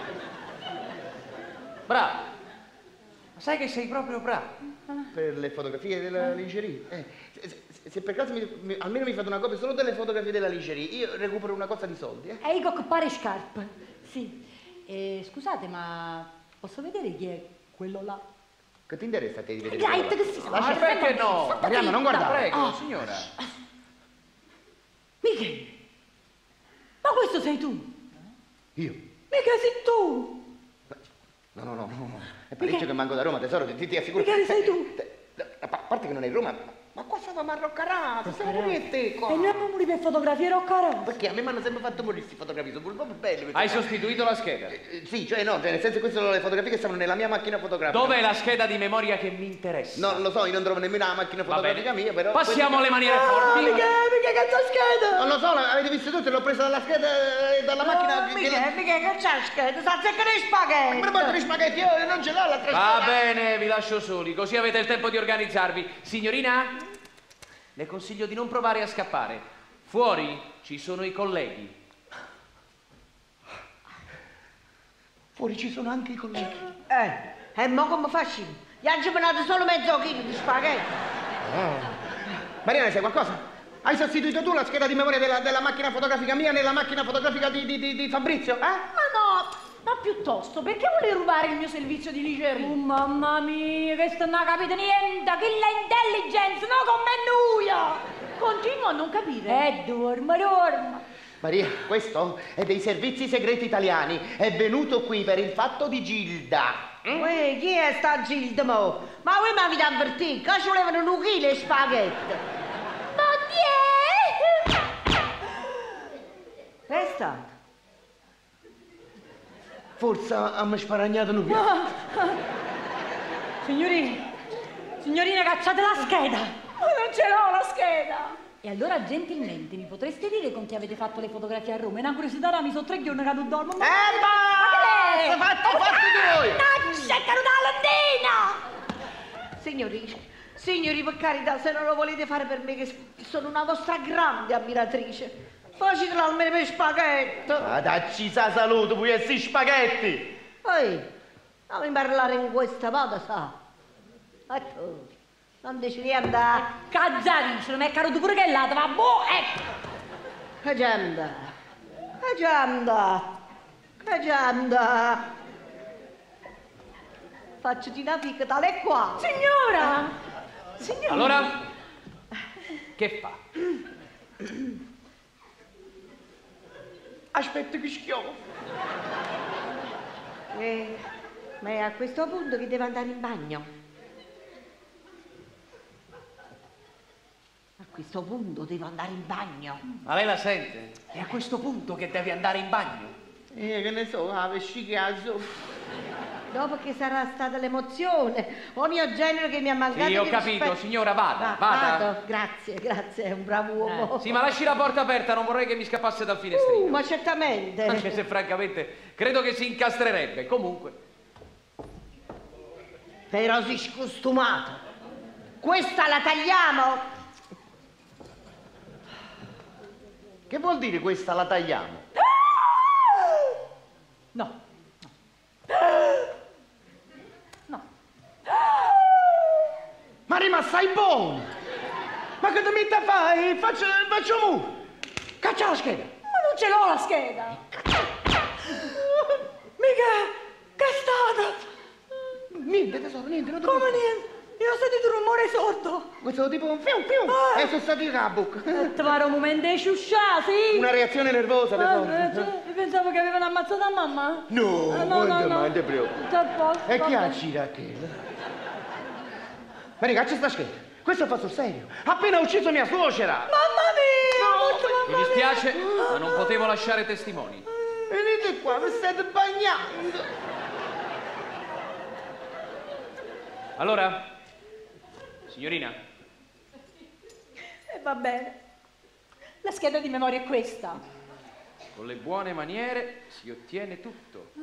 Bravo. Ma sai che sei proprio bravo. Per le fotografie della lingerie. Se per caso almeno mi fate una copia solo delle fotografie della lingerie, io recupero una cosa di soldi, eh? E io che pare scarpe. Sì. Scusate, ma posso vedere chi è quello là? Che ti interessa a te di vedere? Dai, quello là? che si Lascia perché no? Marianna, non guardare. Prego, signora. Michele, ma questo sei tu? Io? Mica sei tu! No. È parecchio che manco da Roma, tesoro, ti assicuro. Michele, sei tu? A parte che non è Roma, ma qua stavamo a Roccarato, stiamo pure te qua. E noi abbiamo morire per fotografie roccarato. Perché a me mi hanno sempre fatto morire questi fotografie, sono proprio belli. Hai sostituito la scheda. Sì, cioè no, nel senso che queste sono le fotografie che stavano nella mia macchina fotografica. Dov'è la scheda di memoria che mi interessa? Non lo so, io non trovo nemmeno la macchina Va fotografica bene. mia, però... Passiamo alle maniere forti. Mica cazzo scheda? Non lo so, l'avete visto tutti, l'ho presa dalla scheda, dalla macchina... Mica che c'è scheda? Sa se crei spaghetti? Ma porta gli spaghetti, io non ce l'ho la scheda. Va bene, vi lascio soli, così avete il tempo di organizzarvi. Signorina, le consiglio di non provare a scappare. Fuori ci sono i colleghi. Fuori ci sono anche i colleghi. E mo come faccio? Gli hanno mandato solo mezzo chilo di spaghetti. Mariana, sai qualcosa? Hai sostituito tu la scheda di memoria della macchina fotografica mia nella macchina fotografica di Fabrizio, Ma no, ma piuttosto, perché vuole rubare il mio servizio di lingerie? Oh, mamma mia, che sto non capite niente, che la intelligenza, no come nulla! Continuo a non capire. Dorma. Maria, questo è dei servizi segreti italiani. È venuto qui per il fatto di Gilda. Uè, chi è sta Gilda mo? Ma voi mi avete avvertito che ci volevano un chilo di spaghetti. Ma chi è? È stato? Forse mi sparagnato un piano. Signorina, cacciate la scheda. Non ce l'ho la scheda. E allora gentilmente mi potreste dire con chi avete fatto le fotografie a Roma? È una curiosità, mi sono 3 giorni che non dormo. Ma che è? Fatti voi! Mannaggia, è caduta la Signori, per carità, se non lo volete fare per me, che sono una vostra grande ammiratrice, facetelo almeno per spaghetti. Ma dacci sa saluto, puoi essere spaghetti! Ehi, non mi parlare in questa modo, sa? Ecco, non dici niente. Cazzarice, non mi è caduto pure che è là, va boh, ecco. Che gianda. Faccoti una picca tale e qua. Signora! Allora, che fa? Aspetta che schiovo. Ma è a questo punto che devo andare in bagno. A questo punto devo andare in bagno. Ma lei la sente? È a questo punto che deve andare in bagno. Che ne so, la vescica azzo. Dopo che sarà stata l'emozione, o mio genero che mi ha mancato Sì, ho di capito, rispetto. signora, vada. Vado, grazie, è un bravo uomo. Sì, ma lasci la porta aperta, non vorrei che mi scappasse dal finestrino. Ma certamente. Anche se francamente credo che si incastrerebbe. Comunque. Però si scostumato. Questa la tagliamo? Che vuol dire questa la tagliamo? No. No. Ma rimasta buono! Ma che ti metti a fare? Faccio mu! Caccia la scheda! Ma non ce l'ho la scheda. Mica, che è stato? Niente tesoro, niente, non ti Come preoccupare. niente? Io ho sentito un rumore sordo. Questo tipo un fium fium! E sono stato io cabuc! Ti pare un momento di sciuscià, sì? Una reazione nervosa, tesoro! Io pensavo che avevano ammazzato a mamma. No, non ti preoccupare. Tutto a posto. E chi vabbè. ha girato? Ma ragazzi, sta scheda! Questo fa sul serio! Appena ha ucciso mia suocera! Mamma mia! molto Mi mamma dispiace, ma non potevo lasciare testimoni. Venite qua, mi state bagnando! Allora, signorina, va bene. La scheda di memoria è questa. con le buone maniere si ottiene tutto.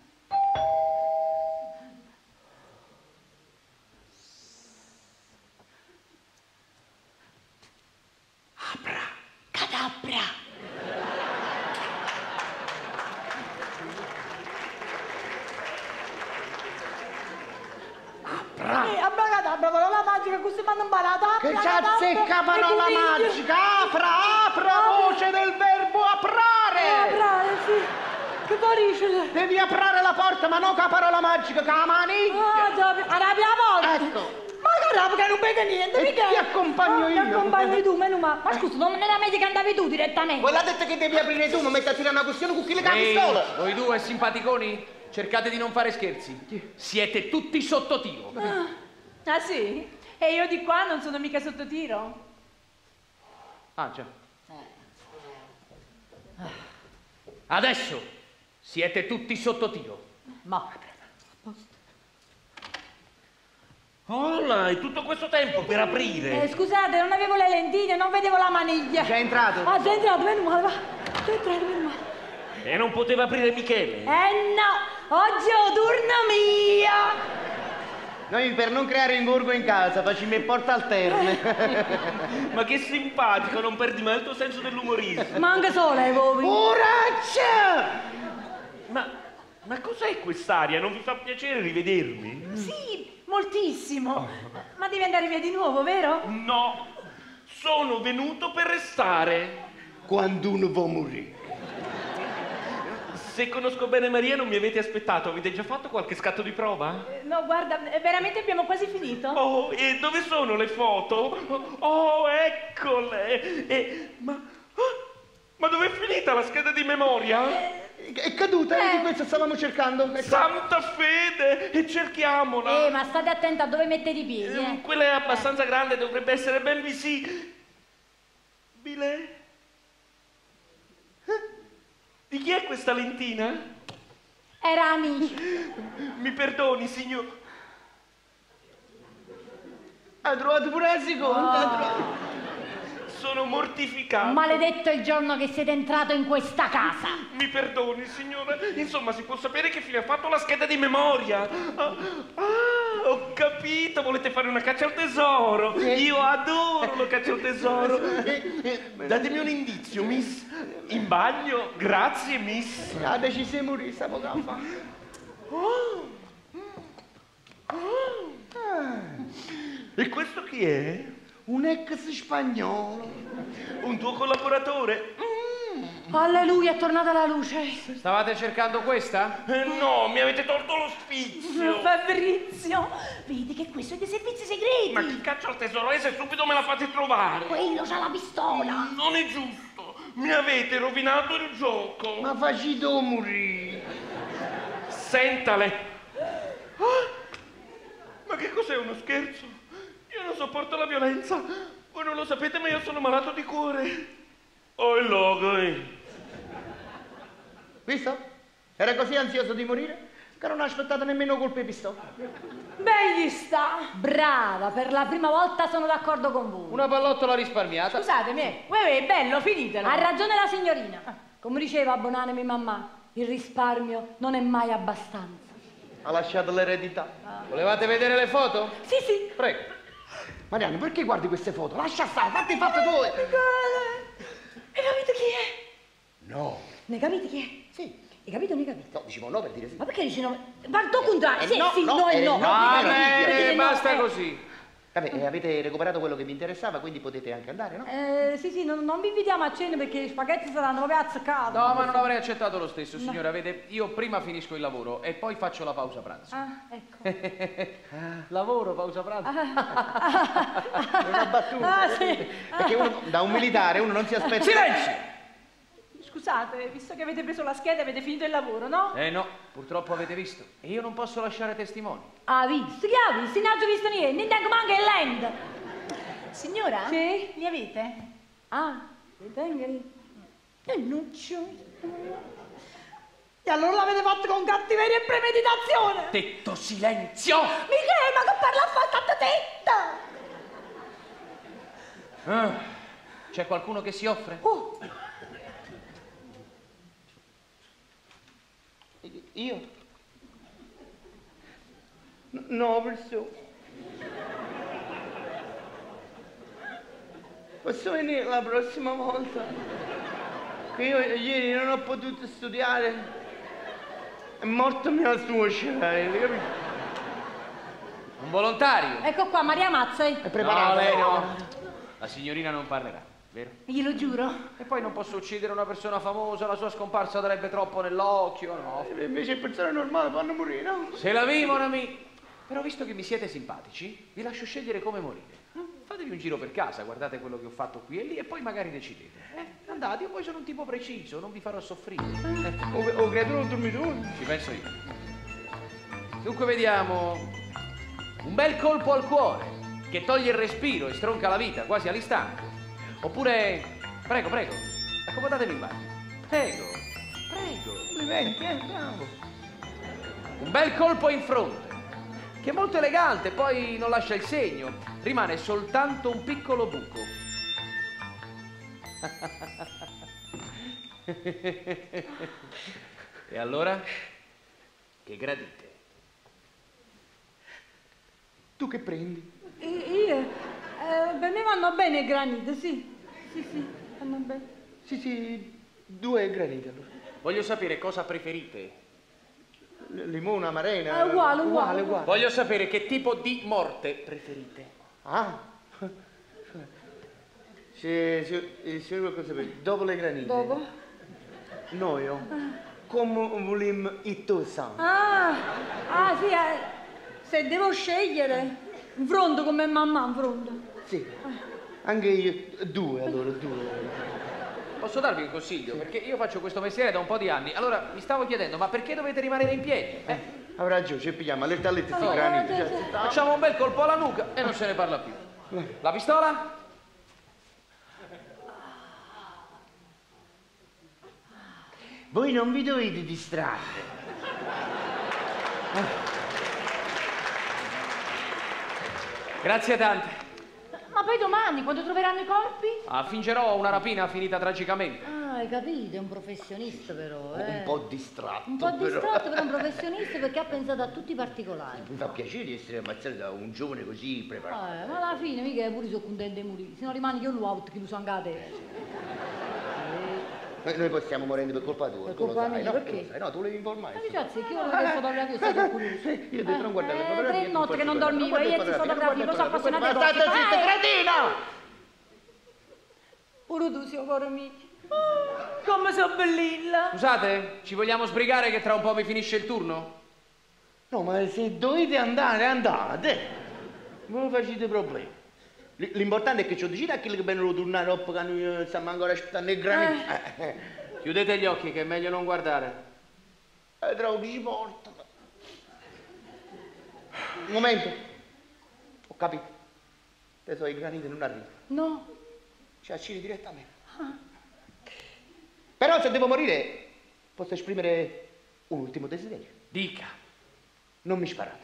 Cadabra. Abracadabra, parola magica, così mi hanno imparato. Che c'azzecca parola magica! Apra, voce del verbo aprare! Aprare, sì. Che parisce? Devi aprare la porta, ma non con la parola magica, con la maniglia! Ah, già, arrabbia la porta. Ecco. Ma che arrabbia che non vede niente, E mica. ti accompagno io. Ti accompagni tu, meno male. Ma scusa, non nella medica andavi tu direttamente? Quella ha detto che devi aprire tu, ma metti a tirare una questione con chi le Ehi, pistola! voi due simpaticoni, cercate di non fare scherzi. Siete tutti sotto tiro. Ah sì? E io di qua non sono mica sotto tiro? Ah, già. Adesso siete tutti sotto tiro. Ma Hola, e tutto questo tempo per aprire? scusate, non avevo le lentine, non vedevo la maniglia. Già entrato? Ah, già entrato, meno male, va. Già entrato, meno male. E non poteva aprire Michele? No, oggi è turno mio. Noi per non creare ingorgo in casa facciamo porta alterne. Ma che simpatico, non perdi mai il tuo senso dell'umorismo. Ma anche solo ai voi. Uraccia! Ma cos'è quest'aria? Non vi fa piacere rivedermi? Sì, moltissimo. Ma devi andare via di nuovo, vero? No, sono venuto per restare. Quando uno va a morire. Se conosco bene Maria non mi avete aspettato, avete già fatto qualche scatto di prova? No, guarda, veramente abbiamo quasi finito. Oh, e dove sono le foto? Oh, eccole! Ma dove è finita la scheda di memoria? È caduta, di questo stavamo cercando. Ecco. Santa fede! E cerchiamola! Ma state attenta a dove mettete i piedi, Quella è abbastanza grande, dovrebbe essere ben visibile. Di chi è questa lentina? Era amici. Mi perdoni, signor. Ha trovato pure la seconda. Sono mortificato. Maledetto il giorno che siete entrato in questa casa. Mi perdoni, signora. Insomma, si può sapere che fine ha fatto la scheda di memoria. Ho capito. Volete fare una caccia al tesoro. Io adoro la caccia al tesoro. Datemi un indizio, miss. In bagno? Grazie, miss. Adesso ci siamo morire, sta poco fa. E questo chi è? Un ex spagnolo. Un tuo collaboratore? Alleluia, è tornata la luce. Stavate cercando questa? No, mi avete tolto lo sfizio. Fabrizio, vedi che questo è dei servizi segreti. Ma chi caccia al tesoro è se subito me la fate trovare? Quello c'ha la pistola. Non è giusto. Mi avete rovinato il gioco. Ma facito morire. Sentale. Ma che cos'è, uno scherzo? Io non sopporto la violenza. Voi non lo sapete, ma io sono malato di cuore. Oh, il logo, Visto? Era così ansioso di morire? che non ha aspettato nemmeno col pipistrello. Beh, gli sta. Brava, per la prima volta sono d'accordo con voi. Una pallottola risparmiata. Scusatemi, è bello, finitelo. Ha ragione la signorina. Come diceva Bonanimi mamma, il risparmio non è mai abbastanza. Ha lasciato l'eredità. Volevate vedere le foto? Sì, sì. Prego. Mariano, perché guardi queste foto? Lascia stare, fatti i fatti tuoi. E capite chi è? No. Ne capite chi è? Sì. Hai capito o non hai capito? No, dicevo no per dire sì. Ma perché dici no? Guarda al contrario. Sì, no, sì, no, no e no. no, Va Perché bene, no, basta così. Vabbè, avete recuperato quello che vi interessava, quindi potete anche andare, no? Sì, non vi invitiamo a cena perché gli spaghetti saranno proprio azzeccati. No, ma non avrei accettato lo stesso, signora. Vede, io prima finisco il lavoro e poi faccio la pausa pranzo. Ah, ecco. Lavoro, pausa pranzo. È una battuta. Ah, sì. Perché uno, da un militare uno non si aspetta... Silenzio! Scusate, visto che avete preso la scheda avete finito il lavoro, no? No, purtroppo avete visto. E io non posso lasciare testimoni. Ha visto? Chi ha visto? Non ho visto niente, neanche manca il land. Signora? Sì? Li avete? Ah, li tengono? E non c'ho. E allora l'avete fatto con cattiveria e premeditazione? Detto silenzio! Michele, ma che parla a fare tanta tetta? C'è qualcuno che si offre? Io? No, perso. Posso venire la prossima volta? Che io ieri non ho potuto studiare. È morta mia suocera, capito? Un volontario? Ecco qua, Maria Mazzei. È preparato? No, lei no. La signorina non parlerà, vero? Glielo giuro. E poi non posso uccidere una persona famosa, la sua scomparsa darebbe troppo nell'occhio, no? Invece persone normali fanno morire, no? Se la vi, mon ami. Però visto che mi siete simpatici, vi lascio scegliere come morire. Fatevi un giro per casa, guardate quello che ho fatto qui e lì e poi magari decidete. Andate, io poi sono un tipo preciso, non vi farò soffrire. O creatura o dormitore? Ci penso io. Dunque vediamo. Un bel colpo al cuore, che toglie il respiro e stronca la vita quasi all'istante. Oppure, prego, accomodatevi in bagno. Prego. Complimenti, bravo. Un bel colpo in fronte, che è molto elegante, poi non lascia il segno, rimane soltanto un piccolo buco. E allora? Che gradite? Tu che prendi? Io? Per me vanno bene i graniti, sì. Sì, vanno bene. Sì, 2 graniti allora. Voglio sapere cosa preferite. Limone, amarena. È uguale. Voglio sapere che tipo di morte preferite. Ah. C'è qualcosa per dopo le granite. Dopo? Noi, come vogliamo il sangue. Ah, sì, se devo scegliere, un fronte come mamma, un fronte. Sì, anche io, 2 allora, 2. Posso darvi un consiglio? Perché io faccio questo mestiere da un po' di anni. Allora, mi stavo chiedendo, ma perché dovete rimanere in piedi? Avrà ragione, ci pigliamo alle tallette sti graniti. Facciamo un bel colpo alla nuca e non se ne parla più. La pistola? Voi non vi dovete distrarre. Grazie tante. Ma poi domani, quando troveranno i corpi? Fingerò una rapina finita tragicamente. Ah, hai capito, è un professionista però, Un po' distratto. Un po' però. distratto, però è un professionista perché ha pensato a tutti i particolari. Mi fa piacere di essere ammazzato da un giovane così preparato. Ma alla fine mica pure sono contento di morire, se no rimane io l'out che lo so anche a te. Noi possiamo morire per colpa tua. Per tu lo colpa sai, mia, no? perché? Tu lo sai, no, tu volevi informare. Ma ragazzi, che io le fotografie sono curioso. Io ho detto non guardare le fotografie. 3 notti che non dormivo, io ti fotografie, lo so appassionato ai Ma state zitta, cretina! Pure tu sei cuore mio. Come sono bellina. Scusate, ci vogliamo sbrigare che tra un po' mi finisce il turno? No, ma se dovete andare, andate. Non facete problemi. L'importante è che ci decida a quelli che vengono tornare dopo che noi stiamo ancora aspettando il granito. Chiudete gli occhi che è meglio non guardare. Trovo che ci porta. Un momento. Ho capito. Adesso i graniti non arrivano. No. Ci accidi direttamente. Però se devo morire, posso esprimere un ultimo desiderio. Dica. Non mi sparate.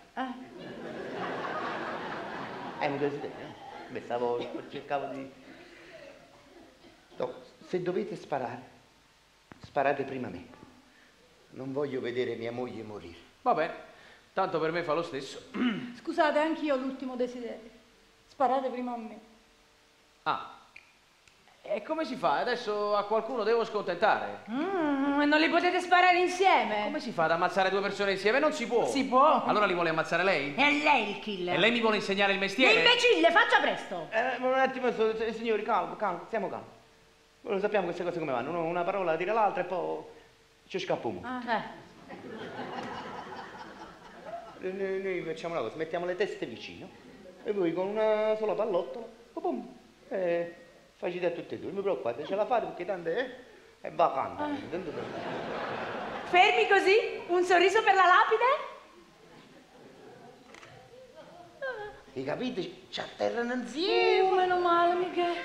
È un desiderio. Cercavo di... No, se dovete sparare, sparate prima me. Non voglio vedere mia moglie morire. Va bene, tanto per me fa lo stesso. Scusate, anch'io ho l'ultimo desiderio. Sparate prima a me. Ah, e come si fa? Adesso a qualcuno devo scontentare. Non li potete sparare insieme? Come si fa ad ammazzare due persone insieme? Non si può. Si può. Allora li vuole ammazzare lei? È lei il killer. E lei mi vuole insegnare il mestiere? Imbecille, faccia presto. Un attimo, signori, calmo, stiamo calmi. Noi lo sappiamo queste cose come vanno. Una parola tira l'altra e poi ci scappa uno. Noi facciamo una cosa, mettiamo le teste vicino e voi con una sola pallottola, facete a tutte e due. Non mi preoccupate, ce la fate perché tanto è vacante. Fermi così, un sorriso per la lapide. E capite? Ci atterrano insieme. Meno male, Michele.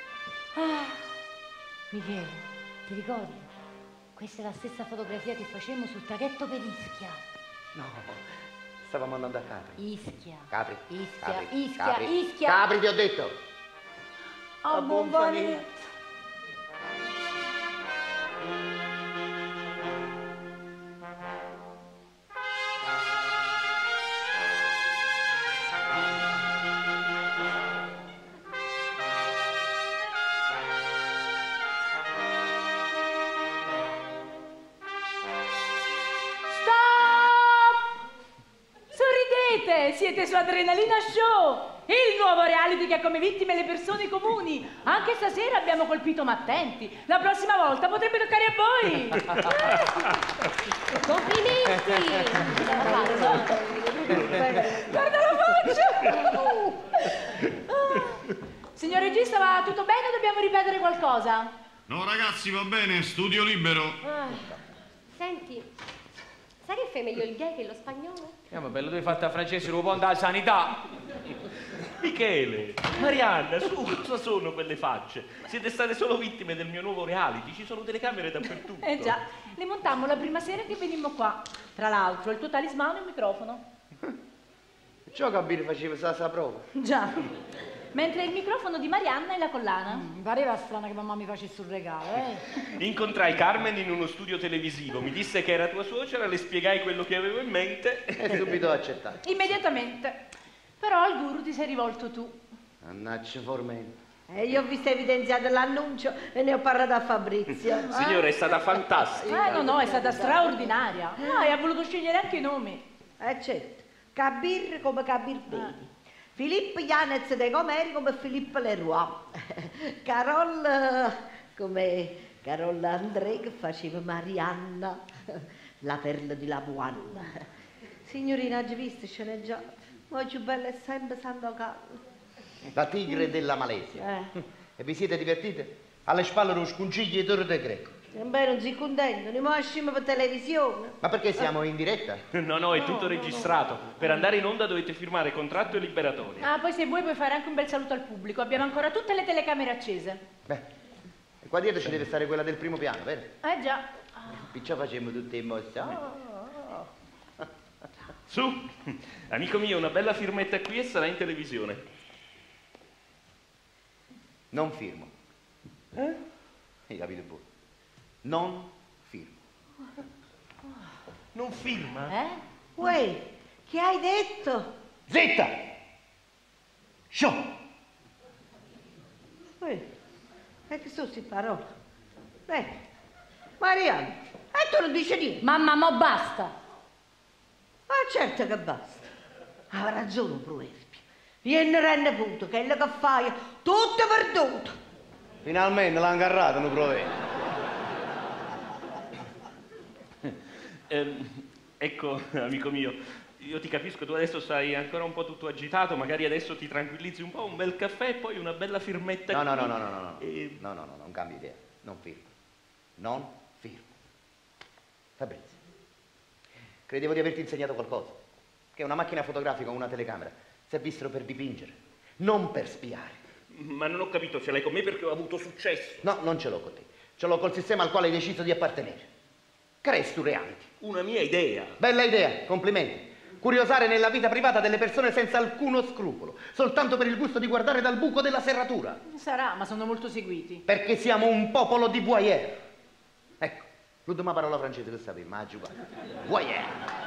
Michele, ti ricordi? Questa è la stessa fotografia che facemmo sul traghetto per Ischia. No, stavamo andando a Capri. Ischia. Capri. Ischia, Capri. Ischia, Capri. Ischia. Capri, ti ho detto. A buon vanetto. Siete su Adrenalina Show, il nuovo reality che ha come vittime le persone comuni. Anche stasera abbiamo colpito ma attenti. La prossima volta potrebbe toccare a voi. Complimenti! Guarda la faccia! Signor regista, va tutto bene o dobbiamo ripetere qualcosa? No ragazzi, va bene, studio libero. Senti, sai che fai meglio il gay che lo spagnolo? Vabbè, lo devi fare a Francesco, lo può andare alla sanità. Michele, Marianna, su, cosa sono quelle facce? Siete state solo vittime del mio nuovo reality, ci sono telecamere dappertutto. Già, le montammo la prima sera che venimmo qua. Tra l'altro, il tuo talismano e il microfono. Ciò Gabire faceva sta prova. Già. Mentre il microfono di Marianna e la collana. Mi pareva strano che mamma mi facesse un regalo, Incontrai Carmen in uno studio televisivo, mi disse che era tua suocera, le spiegai quello che avevo in mente. E subito accettato. Immediatamente. Però al guru ti sei rivolto tu. Mannaggia Formento. Io ho visto evidenziato l'annuncio e ne ho parlato a Fabrizio. Signora, è stata fantastica. No, è stata straordinaria. E ha voluto scegliere anche i nomi. Certo. Kabir come Kabir Bey. Filippo Yanez de Gomeri come Filippo Leroy. Carol come Carol André che faceva Marianna, la perla di Labuana. Signorina, hai visto sceneggiato? Ma più bella è sempre Sandokan. La tigre della Malesia. E vi siete divertite? Alle spalle lo scunciglio e torre del greco. Beh, non si contento, ne mosciamo per televisione. Ma perché siamo in diretta? No, è tutto registrato. Per andare in onda dovete firmare contratto e liberatoria. Poi se vuoi puoi fare anche un bel saluto al pubblico. Abbiamo ancora tutte le telecamere accese. Beh, e qua dietro ci deve stare quella del primo piano, vero? Già. Piccia facciamo tutte in mossa. Su, amico mio, una bella firmetta qui e sarà in televisione. Non firmo. Hai capito pure? Non firmo. Non firma? Uè, che hai detto? Zitta! Show! E che sono queste parole? Marianna, e tu non dici niente? Mamma, mo basta. Certo che basta. Ha ragione Proespio. Vieni rende punto che è quello che fai tutto perduto. Finalmente l'ha ingarrato, non provvedere. Ecco, amico mio, io ti capisco, tu adesso sei ancora un po' tutto agitato, magari adesso ti tranquillizzi un po', un bel caffè e poi una bella firmetta. No, non cambi idea, non firmo. Non firmo. Fabrizio, credevo di averti insegnato qualcosa, che una macchina fotografica o una telecamera servissero per dipingere, non per spiare. Ma non ho capito, ce l'hai con me perché ho avuto successo. No, non ce l'ho con te, ce l'ho col sistema al quale hai deciso di appartenere. Cresti tu reality. Una mia idea. Bella idea, complimenti. Curiosare nella vita privata delle persone senza alcuno scrupolo, soltanto per il gusto di guardare dal buco della serratura. Sarà, ma sono molto seguiti. Perché siamo un popolo di voyeur. Ecco, l'ultima parola francese lo sapevi, ma guarda. Voyeur.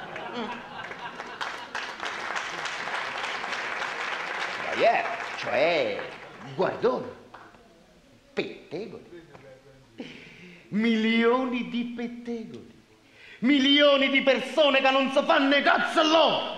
Voyeur, cioè guardone, pettegoli. Milioni di pettegoli. Milioni di persone che non si fanno né cazzo all'uomo.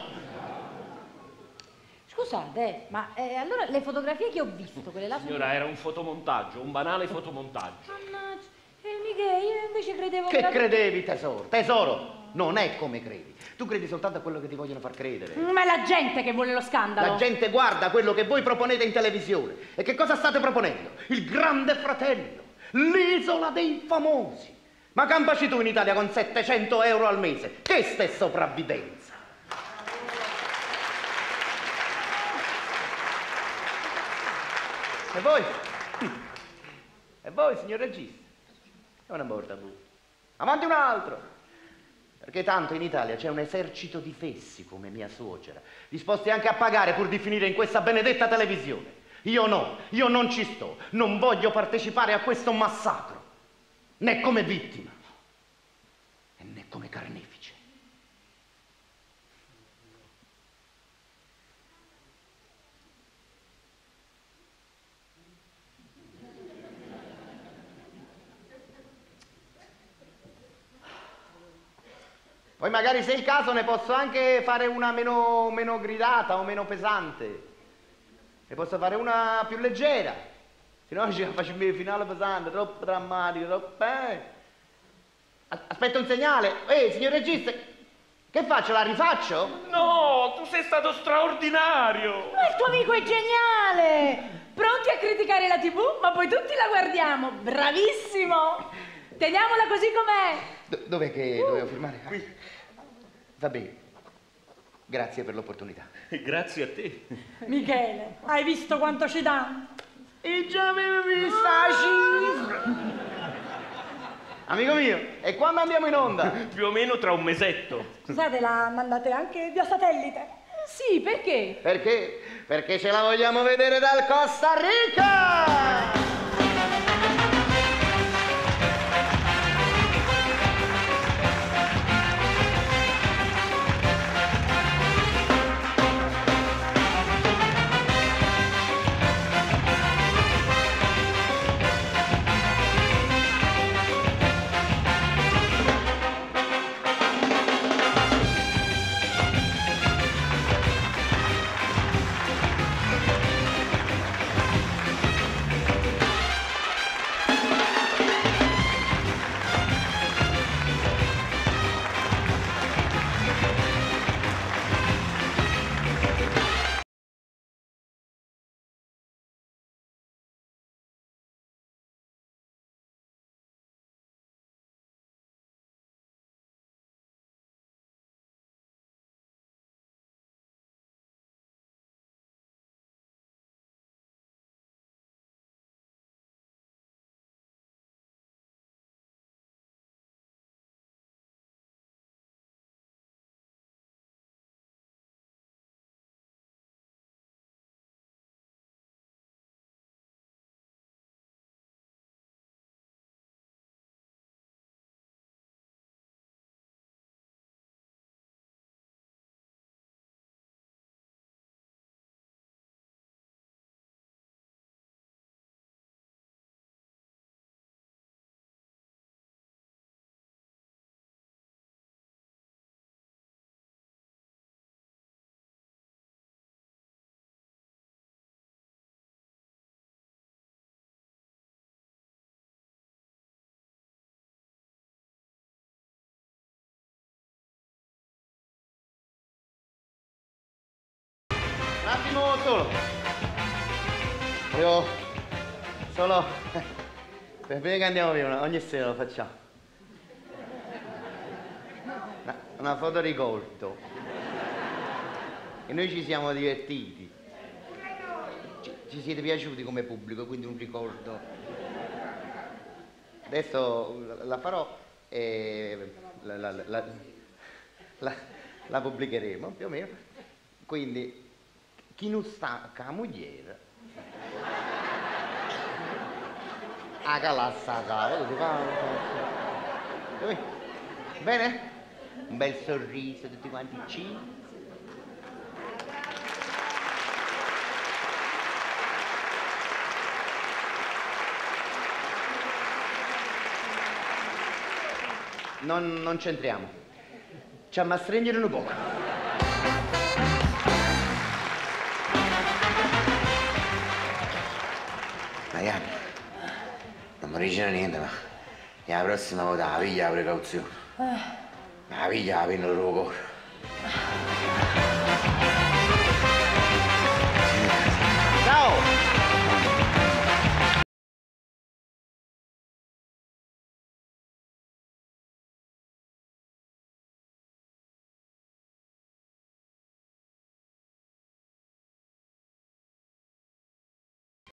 Scusate, ma allora le fotografie che ho visto, quelle là... Signora, era un fotomontaggio, un banale fotomontaggio. Mannaggia, Michele, io invece credevo Che credevi, tesoro? Tesoro, non è come credi. Tu credi soltanto a quello che ti vogliono far credere. Ma è la gente che vuole lo scandalo. La gente guarda quello che voi proponete in televisione. E che cosa state proponendo? Il Grande Fratello, l'isola dei famosi. Ma campaci tu in Italia con 700 euro al mese. Che è sopravvivenza? E voi? E voi, signor regista? È una morta bu. Avanti un altro. Perché tanto in Italia c'è un esercito di fessi come mia suocera, disposti anche a pagare pur di finire in questa benedetta televisione. Io no, io non ci sto, non voglio partecipare a questo massacro. Né come vittima, e né come carnefice. Poi magari se è il caso ne posso anche fare una meno gridata o meno pesante. Ne posso fare una più leggera. Se no ci facciamo il finale pesante, troppo drammatico, troppo... Aspetta un segnale. Signor regista, che faccio? La rifaccio? No, tu sei stato straordinario. Ma il tuo amico è geniale! Pronti a criticare la TV, ma poi tutti la guardiamo. Bravissimo! Teniamola così com'è. Dov'è che dovevo firmare? Qui. Va bene. Grazie per l'opportunità. Grazie a te. Michele, hai visto quanto ci danno? E già avevo visto la cifra. Amico mio, e quando andiamo in onda? Più o meno tra un mesetto. Scusate, la mandate anche via satellite? Sì, perché? Perché? Perché ce la vogliamo vedere dal Costa Rica! Un attimo solo. Volevo solo... Prima che andiamo via, ogni sera lo facciamo. Una foto ricordo. E noi ci siamo divertiti. Ci siete piaciuti come pubblico, quindi un ricordo. Adesso la farò e... la pubblicheremo più o meno. Quindi, chi non sta con la moglie, a calassa cavolo, ti fa... Bene? Un bel sorriso, tutti quanti ci. Non c'entriamo. Ci amma stringere un poco. Marianna, non mi dice niente, ma la prossima volta la piglia la precauzione. La piglia la penna del tuo cuore.